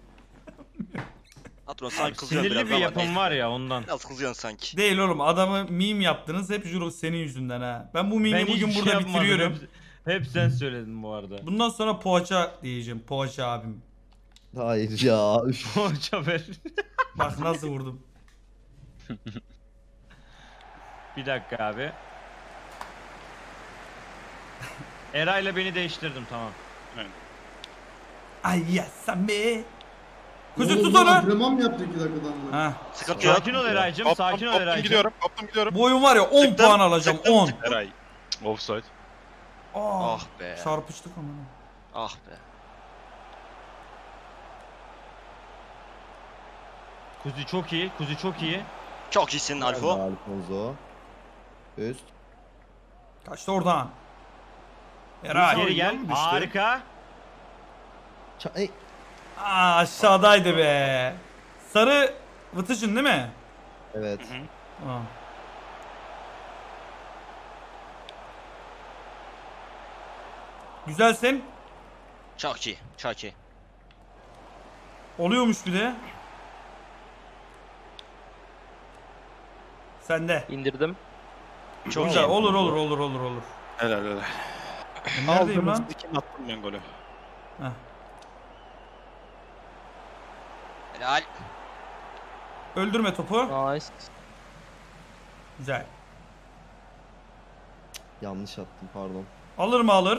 Patron sen kızıyorsun
Sinirli
biraz
bir
ama
yapım
neyse.
var ya ondan.
Biraz kızıyorsun sanki.
Değil oğlum, adamı meme yaptınız hep Juro senin yüzünden ha. Ben bu meme'i
Ben
bugün
hiçbir şey
burada
yapmadım.
bitiriyorum.
Hep sen söyledin bu arada.
Bundan sonra poğaça diyeceğim, poğaça abim.
Hayır ya. Üf.
Hoca ver.
Bak nasıl vurdum.
Bir dakika abi. Eray'la beni değiştirdim, tamam.
Ay ya sen be. Kuzey
Oğlum,
tut
bu
onu.
Antrenman mı yaptı 2 dakikadan mı?
Ha.
Sıkıntı yok.
Sakin ol Eray'cım, sakin ol Eray'cım.
Koptum gidiyorum.
Bu oyun var ya 10
Çıktım,
puan alacağım,
çıktım,
10.
Eray.
Offside.
Aa,
Ah be.
çarpıştık ama.
Ah be.
Kuzi çok iyi, Kuzi çok iyi.
Çok iyisin Alfo.
Alfonso. Üst.
Kaçtı oradan. Eray.
Geri gel,
mi düştü?
harika.
Ey,
Aa, aşağıdaydı be. Sarı Vıtıcın değil mi?
evet.
Aa. Güzelsin.
Çok iyi. Çok iyi.
Oluyormuş bir de. Sende.
İndirdim.
Çok
Güzel.
iyi.
Olur.
Helal.
Neredeyim lan?
Aldığımız dikim attım ben golü.
Heh.
Helal.
Öldürme topu.
Nice.
Güzel.
Yanlış attım, pardon.
Alır mı alır?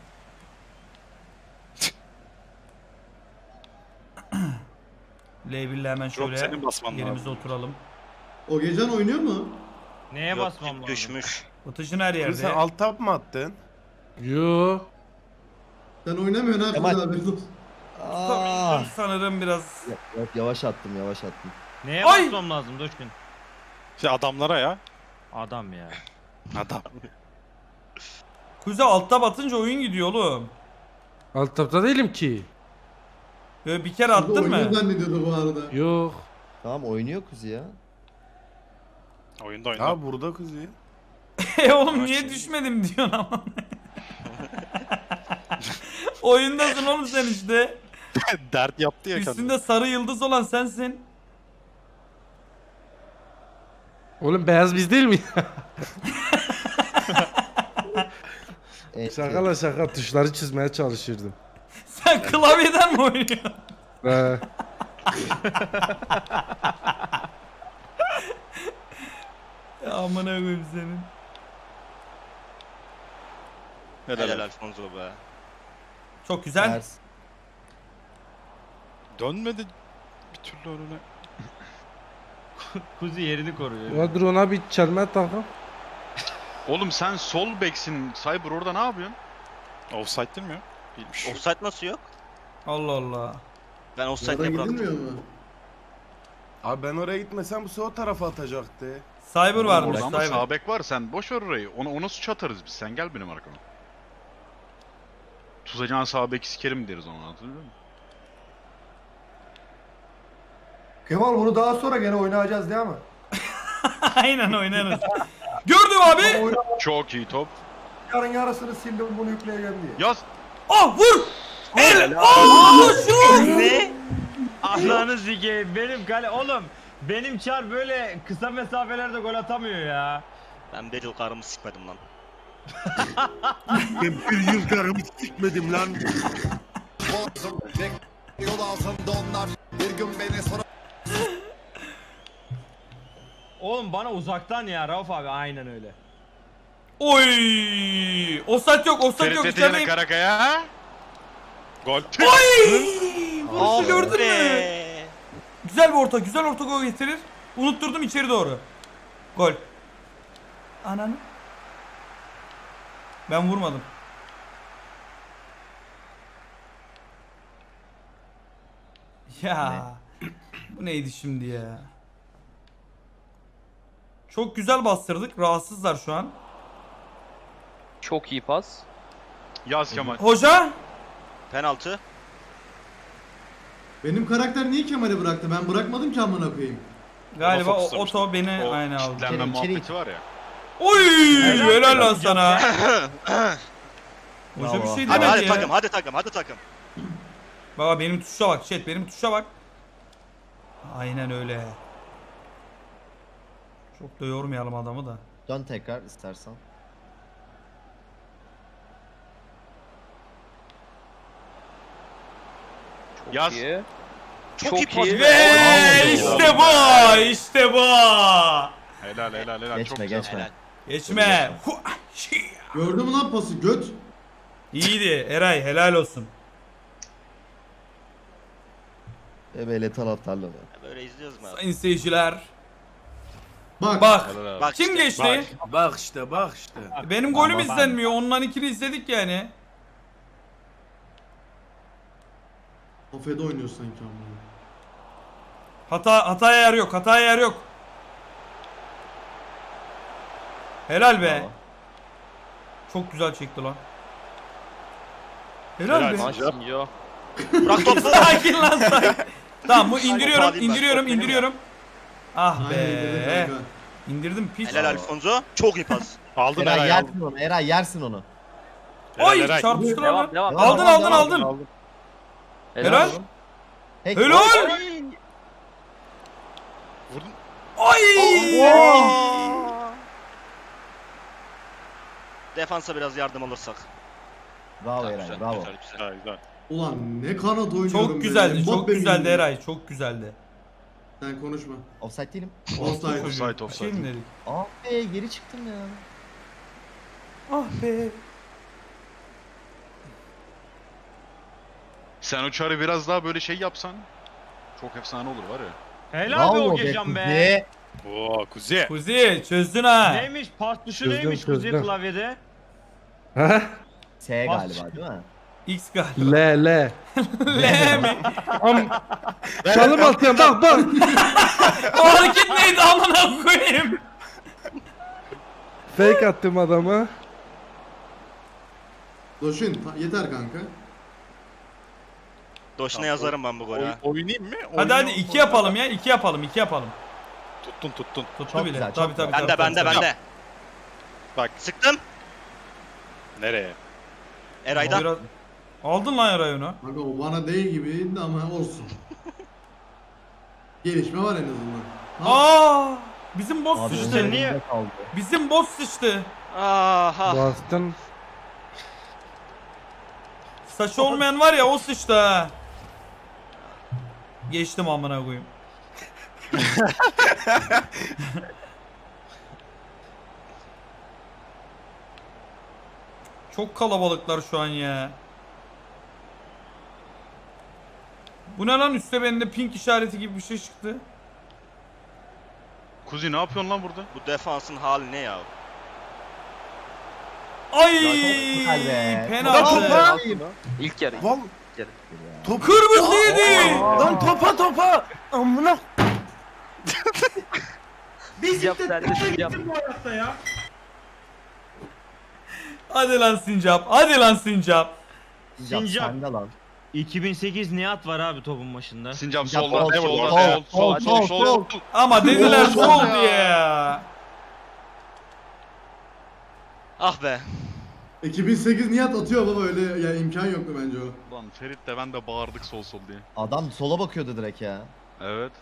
L1'le hemen
Yok,
şöyle
senin basman
yerimize
lazım.
oturalım.
O gecen oynuyor mu?
Neye basmam lazım?
Düşmüş.
Vıtıcın her yerde.
Sen alt tab mı attın?
Yo.
Sen oynamıyorsun ha.
Kemal.
Kemal. Haberin olsun.
Aa!
Sanırım biraz.
Yavaş attım.
Neye
Ay!
basmam lazım Doşkun?
Şey, adamlara ya.
Adam ya.
Adam.
Kuzey altta batınca oyun gidiyor oğlum.
Alt tapta değilim ki.
Böyle bir kere
O da
attın
oynuyor
mı?
zannediyordu bu arada.
Yok.
Tamam, oynuyor kuzu ya.
Oyunda.
Ya burada kızıyor.
Oğlum niye düşmedim diyorsun ama. Oyundasın oğlum sen işte.
Dert yaptı ya kendine.
Üstünde sarı yıldız olan sensin.
Oğlum beyaz biz değil mi? Şaka la şaka tuşları çizmeye çalışırdım.
Sen klavyeden mi oynuyorsun? Ya amına koyayım senin.
Helal Alfonso be.
Çok güzel.
Ters.
Dönmedi bir türlü önüne.
Kuzi yerini koruyor.
Ya dur ona bir çelme takım.
Oğlum sen sol beksin. Cyber orada ne yapıyorsun?
Offside değil mi ya? Bilmiş.
Offside nasıl yok?
Allah Allah.
Ben
Orada
offside'e bıraktım.
gidilmiyor mu?
Abi ben oraya gitmesem bu sol tarafa atacaktı.
Cyber varmış.
Orada ama
Cyber.
sağ bek var. Sen boş ver orayı. Ona suç atarız biz. Sen gel benim arkama. Tutacağın sağ beki sikerim deriz ona, hatırlıyor musun?
Kemal bunu daha sonra gene oynayacağız değil mi?
Aynen oynarız. Gördüm abi.
Çok iyi top.
Yarın yarısını sildim bunu yükleyeceğim diye.
Yaz.
Ah vur. El. Ah şut.
Ne?
Allah'ını sikeyim. Benim kale oğlum. Benim Çar böyle kısa mesafelerde gol atamıyor ya.
Ben bir yıl karımı sikmedim lan.
Ben bir yıl karımı sikmedim lan.
Yol altında onlar bir gün beni sonra...
Oğlum bana uzaktan ya Rauf abi, aynen öyle.
Oy. Offside yok. Offside yok.
Ferit Fethiye'ne
İçerideyim.
Karakaya.
Gol.
Oy. Vuruşu gördün mü?
Be.
Güzel bir orta. Güzel orta gol getirir. Unutturdum içeri doğru. Gol. Ananı. Ben vurmadım. Ya. Bu neydi şimdi ya? Çok güzel bastırdık. Rahatsızlar şu an.
Çok iyi pas.
Yaz Kemal.
Hoca.
Penaltı.
Benim karakter niye Kemal'i bıraktı? Ben bırakmadım ki amına koyayım.
Galiba
Kafa
o oto beni
O
aynı aldı.
kitlenme muhabbeti var ya.
Oy! Helal lan sana. Hoca bir
Bravo.
şey
Hadi
demedi
hadi
ya.
takım, hadi takım, hadi takım.
Baba benim tuşa bak. Chat benim tuşa bak. Aynen öyle. Çok da yormayalım adamı da.
Dön tekrar istersen.
Çok
Yaz.
iyi.
Çok iyi pas.
iyi.
Ve işte bu. İşte bu.
Helal helal helal. Çok
Geçme
güzel.
geçme.
Geçme.
Gördün mü lan pası göt?
İyiydi Eray, helal olsun.
Böyle taraftarları.
Böyle izliyoruz mu abi?
Sayın seyirciler.
Bak.
Bak.
Helal abi.
Bak
Kim
işte,
geçti?
Bak işte bak işte.
Benim golüm izlenmiyor. Ondan ikini izledik yani.
Kafede oynuyor sanki amına.
Hataya yer yok. Hataya yer yok. Helal be.
Bravo.
Çok güzel çekti lan. Helal be.
Maşallah.
Bırak topu.
Sakin lan sakin. Tamam bu
Topu
indiriyorum,
alayım ben,
indiriyorum,
top benim
indiriyorum. Ah
Aynen öyle
be.
kanka.
İndirdim piç.
Helal Alfonso. Çok iyi pas.
Aldın
Eray
Eray aldın.
yersin onu. Eray yersin onu.
Oy
Eray.
çarpıştılar
Devam
lan.
devam.
Aldın
Devam,
aldın
devam.
aldın.
Helal.
Helal.
Hey,
Helal.
Vurdun.
Ay.
Defansa biraz yardım alırsak.
Bravo
Tamam,
Eray
güzel,
bravo.
güzel, güzel.
Güzel güzel.
Ulan ne kanat oynuyorum
Çok
be.
güzeldi, çok
Mbappe
güzeldi
miyim?
Eray, çok güzeldi.
Sen konuşma.
Offside değilim.
Offside.
Offside
Şey
offside.
mi dedik?
Aa be geri çıktım ya.
Ah be.
Sen o çarı biraz daha böyle şey yapsan çok efsane olur var ya.
Helal be
Bravo
Ogecan be.
Kuzi.
Oo Kuzi.
Kuzi çözdün ha.
Neymiş pas tuşu
Çözdüm,
neymiş Kuzi
çözdüm.
klavyede?
Ha?
S galiba değil mi?
X galiba.
L.
L mi?
Çalım atıyorum bak bak.
O hareket neydi amına koyayım?
Fake attım adama.
Doşin yeter kanka.
Doşuna yazarım ben bu golü ha.
Oynayayım mı?
Hadi hadi 2 yapalım ya, 2 yapalım, 2 yapalım.
Tuttun tuttun.
Tuttu
Çok
bile.
güzel,
Tabii
çok
tabii.
güzel.
Bende.
Bak
Sıktım.
nereye?
O
Eray'da.
biraz Aldın lan yarayı onu.
Kanka o bana değil gibiydi ama olsun. Gelişme var en azından.
Aa! Bizim boss
Abi
sıçtı.
önünde
niye?
kaldı.
Bizim boss sıçtı.
Aha.
Bastın.
Saçı olmayan var ya o sıçtı ha. Geçtim amına koyayım. Çok kalabalıklar şu an ya. Bu ne lan, üstte bende pink işareti gibi bir şey çıktı.
Kuzi ne yapıyorsun lan burada?
Bu defansın hali ne ya?
Ay!
güzel be.
Penaltı.
İlk yarı.
Val
Kırmızı yedi.
lan topa. Amına.
Sincap sende Sincap.
Hadi lan Sincap. Hadi lan Sincap.
Sincap.
Sende lan.
2008 Nihat var abi topun başında.
Sincap
Sincap
solda,
sol,
solda,
sol,
sol.
Ama dediler
Oo,
sol
ya.
diye ya.
Ah be.
2008 Nihat atıyor baba öyle ya, imkan yoktu bence o.
Lan Ferit de ben de bağırdık sol diye.
Adam sola bakıyordu direkt ya.
Evet.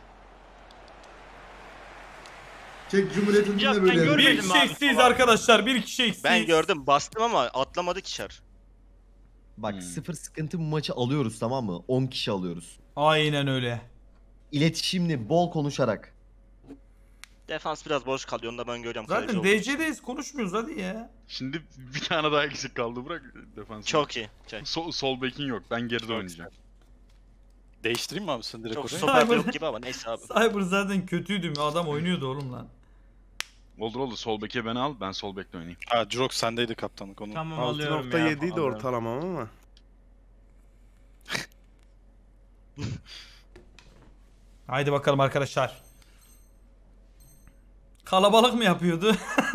Çek Cumhuriyeti'nde
Sincap,
de
ben
böyle.
görmedim.
Bir kişi
abi,
eksiyiz
tamam.
arkadaşlar. Bir kişi eksiyiz.
Ben gördüm bastım ama atlamadı ki çar.
Bak sıfır sıkıntı bu maçı alıyoruz, tamam mı? 10 kişi alıyoruz.
Aynen öyle.
İletişimli, bol konuşarak.
Defans biraz boş kalıyor, onu da ben görüyorum.
Zaten
kaleci olduğu için.
DC'deyiz, konuşmuyoruz hadi ya.
Şimdi bir tane daha eksik kaldı, bırak defans.
Çok iyi.
Sol bekin yok, ben geride oynayacağım.
Değiştireyim mi abi sen direkt
Çok
oraya?
stoper yok gibi ama neyse abi.
Cyber zaten kötüydü. Adam oynuyordu oğlum lan.
Olur sol beke beni al, ben sol bekle oynayayım.
Ha Jurox sendeydi kaptanlık onu.
Tamam alıyorum ya.
6.7 idi ortalamam ama.
Haydi bakalım arkadaşlar. Kalabalık mı yapıyordu?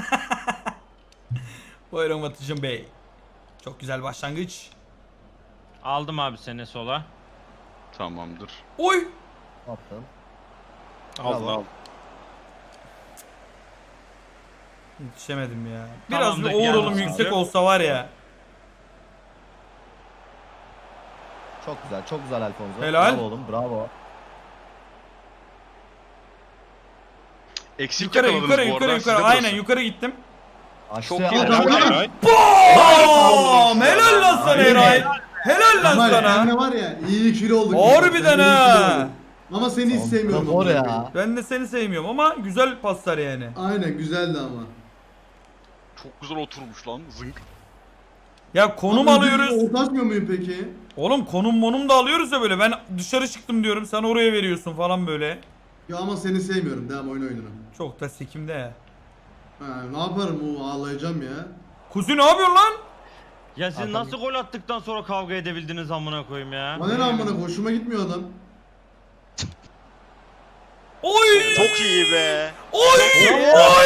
Buyurun Batıcım Bey. Çok güzel başlangıç.
Aldım abi seni sola.
Tamamdır.
Oy!
Attın.
Aldın aldın.
Yetişemedim ya. Biraz
Tamam,
bir overall'um
yani
yüksek
sıkıntı yok.
olsa var ya.
Çok güzel Alfonso.
Helal.
Bravo oğlum, bravo.
Eksik
Yukarı
yakaladınız
yukarı
bu
yukarı
arada,
yukarı.
sizde
Aynen
burası.
yukarı gittim.
Açtı.
Çok iyi.
Aa,
Bam! Helal lan sana Eray. Helal lan
Kemal
sana.
senle var ya iyi ikili olduk.
Harbiden
Sen iyi
ha.
ikili olduk. Ama seni hiç sevmiyorum.
Mor
amına
ya.
koyayım.
Ben de seni sevmiyorum ama güzel paslar yani.
Aynen güzeldi ama.
Çok güzel oturmuş lan, zınk.
Ya konum
Ama
alıyoruz.
Ortaşmıyor muyum peki?
Oğlum konum da alıyoruz ya böyle. Ben dışarı çıktım diyorum. Sen oraya veriyorsun falan böyle.
Ya ama seni sevmiyorum. Devam oyunu.
Çok da sikimde ya.
Ha, ne yaparım o ağlayacağım ya.
Kuzi ne yapıyorsun lan?
Ya siz nasıl gol attıktan sonra kavga edebildiniz amına koyayım ya?
Bana ne amına hoşuma gitmiyor adam.
Oy!
Çok iyi be.
Oy! Oy!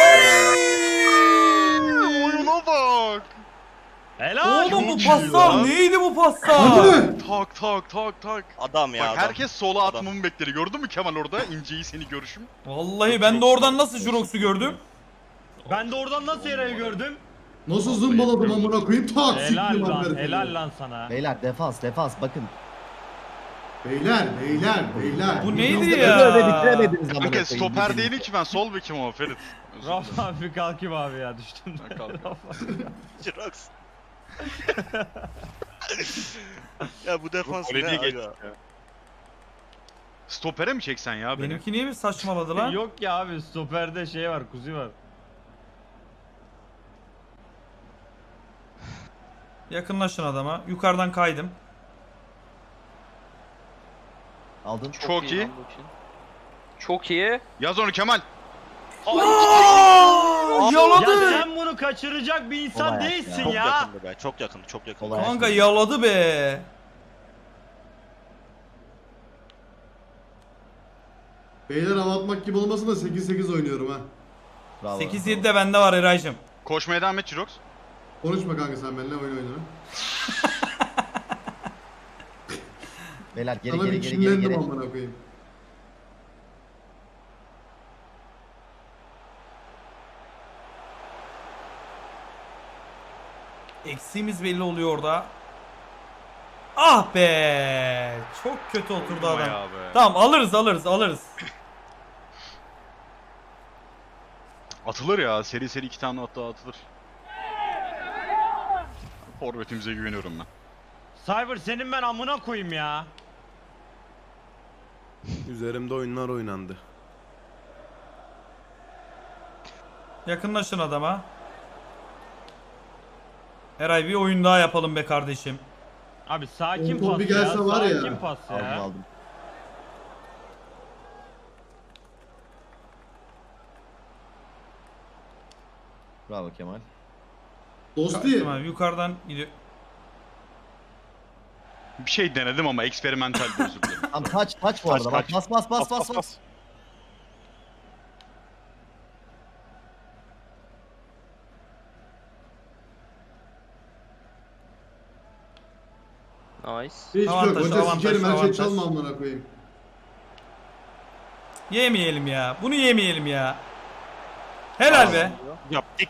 Oyuna bak.
Helal.
Oğlum bu
Çok iyi
paslar
lan.
neydi bu paslar?
Hadi.
Tak.
Adam ya
Bak
adam.
herkes sola
Adam.
atmamı bekledi. Gördün mü Kemal orada? İnceyi seni görüşüm.
Vallahi ben de oradan nasıl Jurox'u gördüm?
Ben de oradan nasıl Eray'ı gördüm?
Nasıl zımbaladım amına koyayım tak
Helal
siktim
lan,
haberi.
helal lan sana.
Beyler defans bakın.
Beyler.
Bu neydi
Öyle
ya?
bitiremediniz amına
Kanka
koyayım.
stoper değilim ki ben, sol bekim ama Ferit. Özür dilerim.
Rafa abi kalkayım abi ya düştüm.
Ben kalkıyorum.
Jirox. Ya bu defans ne
Öyle diye
aga?
Stopere mi çeksen ya beni?
Benimki niye bir saçmaladı lan?
Yok ya abi stoperde şey var Kuzi var.
Yakınlaşın adama. Yukarıdan kaydım.
Aldın.
Çok iyi.
lan bu için. Çok iyi.
Yaz onu Kemal.
Aa,
Ya
yaladı.
sen bunu kaçıracak bir insan
Olay
değilsin
Çok
ya.
yakındı be. Çok yakın.
Olay.
Kanka yaladı be.
Beyler hava atmak gibi olmasın da 8-8 oynuyorum ha.
Bravo.
8-7 de bende var Eray'cım.
Koşmaya devam et Jirox.
Konuşma kanka sen benimle oyna.
Beyler
Sana bir kinlendim
geri.
amına koyayım.
Eksiğimiz belli oluyor orada. Ah be. Çok kötü oturdu adam.
Bayağı be.
Tamam alırız.
Atılır ya. Seri 2 tane hatta atılır. Forvetimize güveniyorum ben.
Cyber senin ben amına koyayım ya.
Üzerimde oyunlar oynandı.
Yakınlaşın adama. Eray bir oyun daha yapalım be kardeşim.
Abi sakin
Top
pas
bir
ya.
gelse var ya.
Sakin pas ya.
Aldım. Bravo Kemal.
Dosti.
Tamam yukarıdan gidiyor.
Bir şey denedim ama eksperimental bir özür dilerim.
Tamam taç bu arada. Bak bas.
Nice.
Hiç
Avantaj,
yok. Hoca
avantaj,
sikerim her şey
avantaj.
çalma amına koyayım.
Yemeyelim ya. Bunu yemeyelim ya. Helal be.
Yaptık.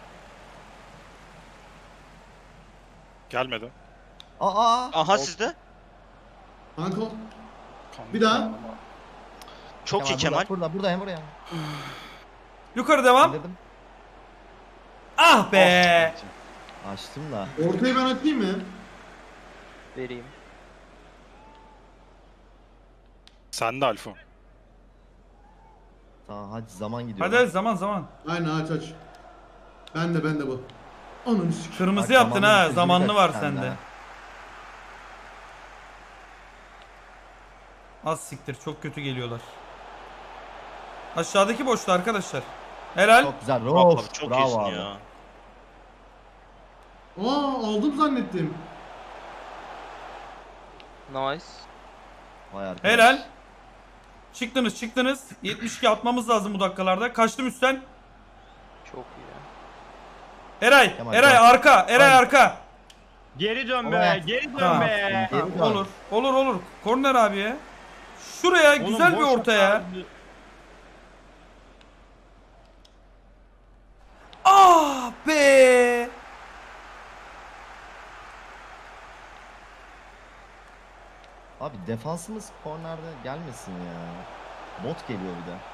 Gelmedi.
Aa.
Aha sizde.
Kanka. Bir daha.
Çok iyi Kemal.
Burada hem buraya.
Yukarı devam.
Dedim.
Ah be.
Açtım da.
Ortayı ben atayım mı?
Vereyim.
Sen de Alfa.
Tamam hadi zaman gidiyor.
Hadi zaman.
Aynen aç. Ben de bu. Ananı sikeyim.
Kırmızı
Bak,
yaptın ha.
zamanlı
Zamanlı var
sende
sende.
ha.
Az siktir. Çok kötü geliyorlar. Aşağıdaki boşta arkadaşlar. Helal.
Çok güzel.
Abi
Rof.
çok
Bravo
iyisin
abi.
ya.
Aldım zannettim.
Nice.
Vay arkadaş.
Helal. Çıktınız. 72 atmamız lazım bu dakikalarda. Kaçtım üstten.
Çok iyi ya.
Eray.
Kemal,
Eray
dön.
arka. Eray
Dön.
arka.
Geri dön
Ama
be.
ya-
Geri dön
Tamam.
be.
Geri dön.
Olur. Korner abi ya. Şuraya
Oğlum,
güzel bir
boş
orta
at
ya.
abi.
Ah be.
Abi defansımız kornerde gelmesin ya. Bot geliyor bir de.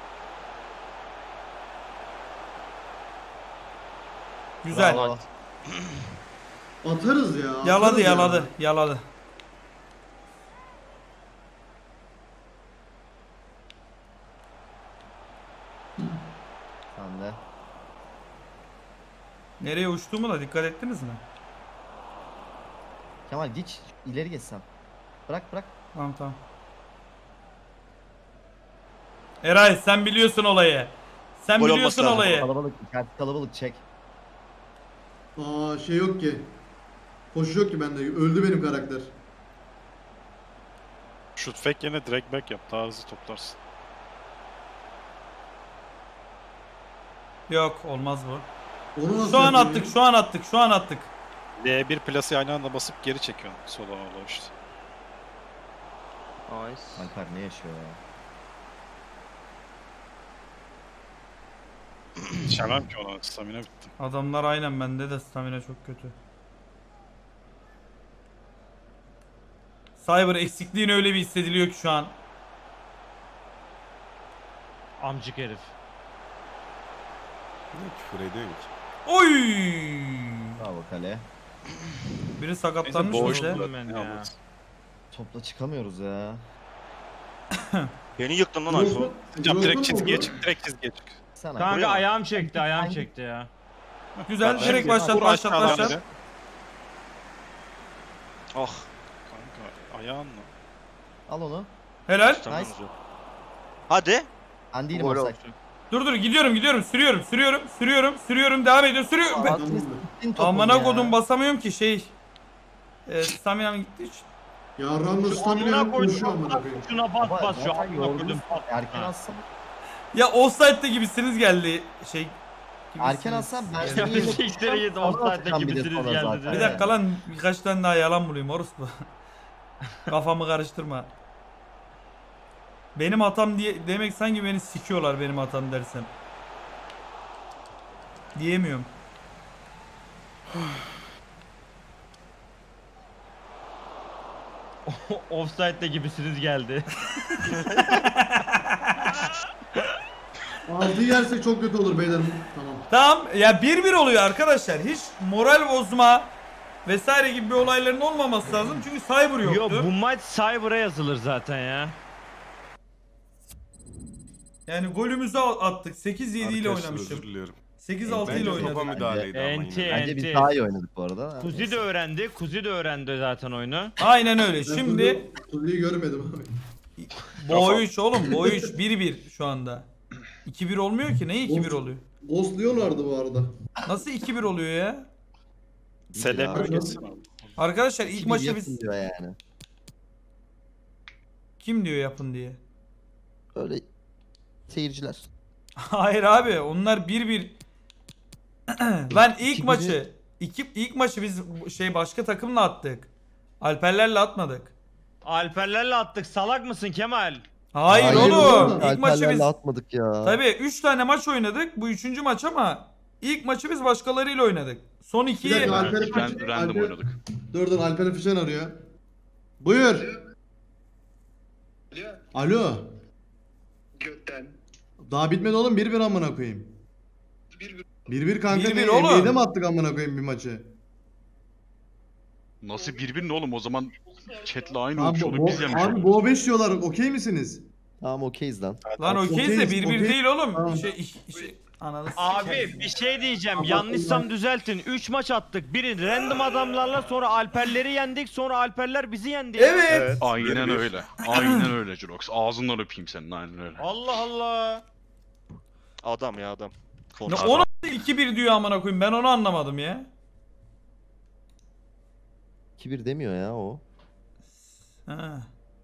Güzel.
Bravo.
Atarız ya.
Yaladı.
Sen de.
Nereye uçtuğumu da dikkat ettiniz mi?
Kemal geç ileri geçsen. Bırak.
Tamam. Eray sen biliyorsun olayı. Sen
Gol
biliyorsun
olması lazım.
olayı.
Kalabalık çek.
Şey yok ki. Koşu yok ki bende. Öldü benim karakter.
Shoot fake yerine direkt back yap. Daha hızlı toplarsın.
Yok olmaz bu.
Onu nasıl
Şu an
yapayım
attık.
L1 plası aynı anda basıp geri çekiyorsun. Sola işte.
Nice.
Alper ne yaşıyor ya?
Yetişemem ki ona. Stamina bitti.
Adamlar aynen bende de stamina çok kötü. Cyber eksikliğin öyle bir hissediliyor ki şu an.
Amcık herif.
Ne küfür ediyorsun ki?
Oy!
Bravo kale.
Biri sakatlanmış
Neyse,
işte.
boğuştular.
Ben
Ne
ya.
yapalım?
Topla çıkamıyoruz ya.
Beni yıktın lan
ya?
Alfa.
Hocam direkt
Grossman
çizgiye
mı
çık. Direkt çizgiye çık.
Sen
Kanka
Buraya mı?
ayağım çekti ya.
Güzel.
Şimdi
Direkt başlat.
vur aşağıdan biri.
Ah.
Kanka ayağınla.
al onu.
Helal.
tutamıyoruz yok. Hadi.
Ben değilim
Gol
olsak.
olsun.
Dur gidiyorum. Sürüyorum. Devam ediyor.
Atmışsın, gittin topun
Amına
ya.
kodum basamıyorum ki şey. Staminam gitti hiç.
Yarranla
Şu
stamina
amına koydum.
koşuyor amına koyayım.
Şuna bas şu
Zaten
amına
yorgunuz.
koydum.
Erken atsam.
Ya offside'de gibisiniz geldi şey.
Erken atsam ben
Ya
seni
bir
yine
siktir git
Sonra
offside'de
atacağım bir de
gibisiniz
sonra
geldi
zaten.
dedi.
Bir dakika lan birkaç tane daha yalan bulayım orospu. Kafamı karıştırma. Benim hatam diye demek sanki beni sikiyorlar benim hatam dersem. Diyemiyorum.
Offside'de gibisiniz geldi.
6'yı yersek çok kötü olur beyler. Tamam.
Tamam ya 1-1 oluyor arkadaşlar. Hiç moral bozma vesaire gibi bir olayların olmaması lazım. Çünkü Cyber yoktu.
Yo bu maç Cyber'a yazılır zaten ya.
Yani golümüzü attık. 8-7 ile
Arkadaşlar
oynamışım.
özür diliyorum.
8-6 ile
Bence topa
oynadık.
müdahaleydi ama
Enti,
yine.
Bence biz
enti.
daha iyi oynadık bu arada.
Kuzi de öğrendi. Kuzi de öğrendi zaten oyunu.
Aynen öyle. Şimdi
Tuzi'yi görmedim abi.
boy 3 oğlum. Boy 3 1-1 şu anda. 2-1 olmuyor ki. Ne 2-1 oluyor?
Ghostluyorlardı bu arada.
Nasıl 2-1 oluyor ya?
Celebrities.
Arkadaşlar ilk maçı
yapın
biz
diyor yani.
kim diyor yapın diye?
Öyle seyirciler.
Hayır abi onlar 1-1. Ben ilk
2-1'i
maçı ilk maçı biz başka takımla attık. Alperlerle atmadık.
Alperlerle attık. Salak mısın Kemal?
Hayır, oğlum. İlk maçı
Alperlerle
biz
atmadık ya.
tabii 3 tane maç oynadık. Bu 3. maç ama ilk maçı biz başkalarıyla oynadık. Son
Bir
2'yi
dakika, Alper'e
Random oynadık.
Dur Alper'e Fişen arıyor. Buyur. Alo.
Gökten.
Daha bitmedi oğlum 1-1 amına koyayım. 1-1 kanka
1-1
ne?
oğlum.
NBA'de mi attık amına koyayım bir maçı?
Nasıl 1-1 ne oğlum o zaman chatle aynı
Abi,
olmuş olur biz yemiş
abi
oluruz.
Bo 5 diyorlar okey misiniz?
Tamam okeyiz lan.
lan okeyiz de 1-1
okey.
değil oğlum.
Tamam.
Ananı
Abi
sikeyim.
bir şey diyeceğim.
Ama
Yanlışsam düzeltin. 3 maç attık. Biri random adamlarla, sonra Alperleri yendik, sonra Alperler bizi yendi.
Evet.
Aynen öyle. Aynen öyle Jirox. Ağzından öpeyim senin aynen öyle.
Allah Allah.
Adam ya adam.
Ne,
Konuş.
o nasıl 2-1 diyor amına koyayım, ben onu anlamadım ya.
2-1 demiyor ya o.
Ha.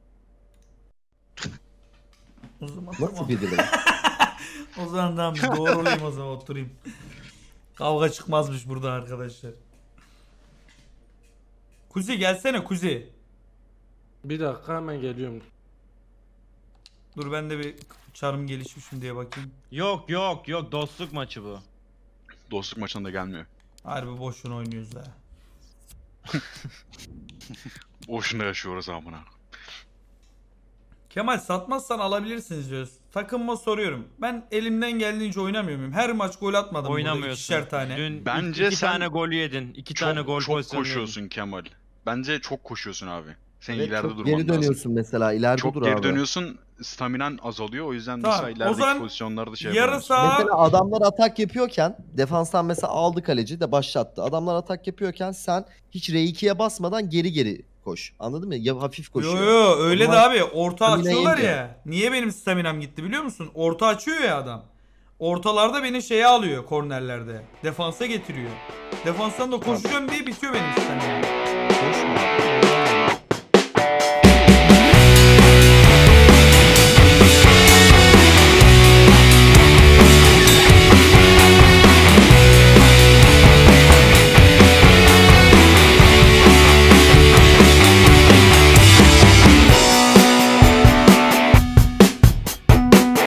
O zaman
Nasıl
tamam.
1-1?
O zaman tamam, doğru olayım o zaman, oturayım. Kavga çıkmazmış burada arkadaşlar. Kuzi gelsene Kuzi.
Bir dakika hemen geliyorum.
Dur ben de bir çarım gelişmişim diye bakayım.
Yok yok yok, dostluk maçı bu.
Dostluk maçına da gelmiyor.
Harbi boşuna oynuyoruz ha.
Boşuna yaşıyoruz amına.
Kemal satmazsan alabilirsiniz diyoruz. Takımıma soruyorum. Ben elimden geldiğince oynamıyor muyum? Her maç gol atmadım burada,
Oynamıyorsun.
ikişer tane.
Dün
Bence
iki
sen
tane gol yedin. İki tane gol
Çok
pozisyonu
koşuyorsun Kemal. Bence çok koşuyorsun abi. Sen
Evet,
ileride
çok
durman
geri
lazım.
dönüyorsun mesela. İleride
Çok
dur
geri
abi.
dönüyorsun, staminan azalıyor. O yüzden
Tamam,
mesela
o
ilerideki
zaman
pozisyonlarda şey
yarı
yapamıyorsun.
saha-
Mesela adamlar atak yapıyorken defanstan mesela aldı kaleci de başlattı. Adamlar atak yapıyorken sen hiç R2'ye basmadan geri koş. Anladın mı? Ya hafif
Yo
koşuyor.
yo öyle de
Onlar
abi, orta
stamina
açıyorlar
yiyince.
ya. Niye benim staminam gitti biliyor musun? Orta açıyor ya adam. Ortalarda beni şeye alıyor kornerlerde. Defansa getiriyor. Defanstan da koşacağım diye bitiyor benim staminam.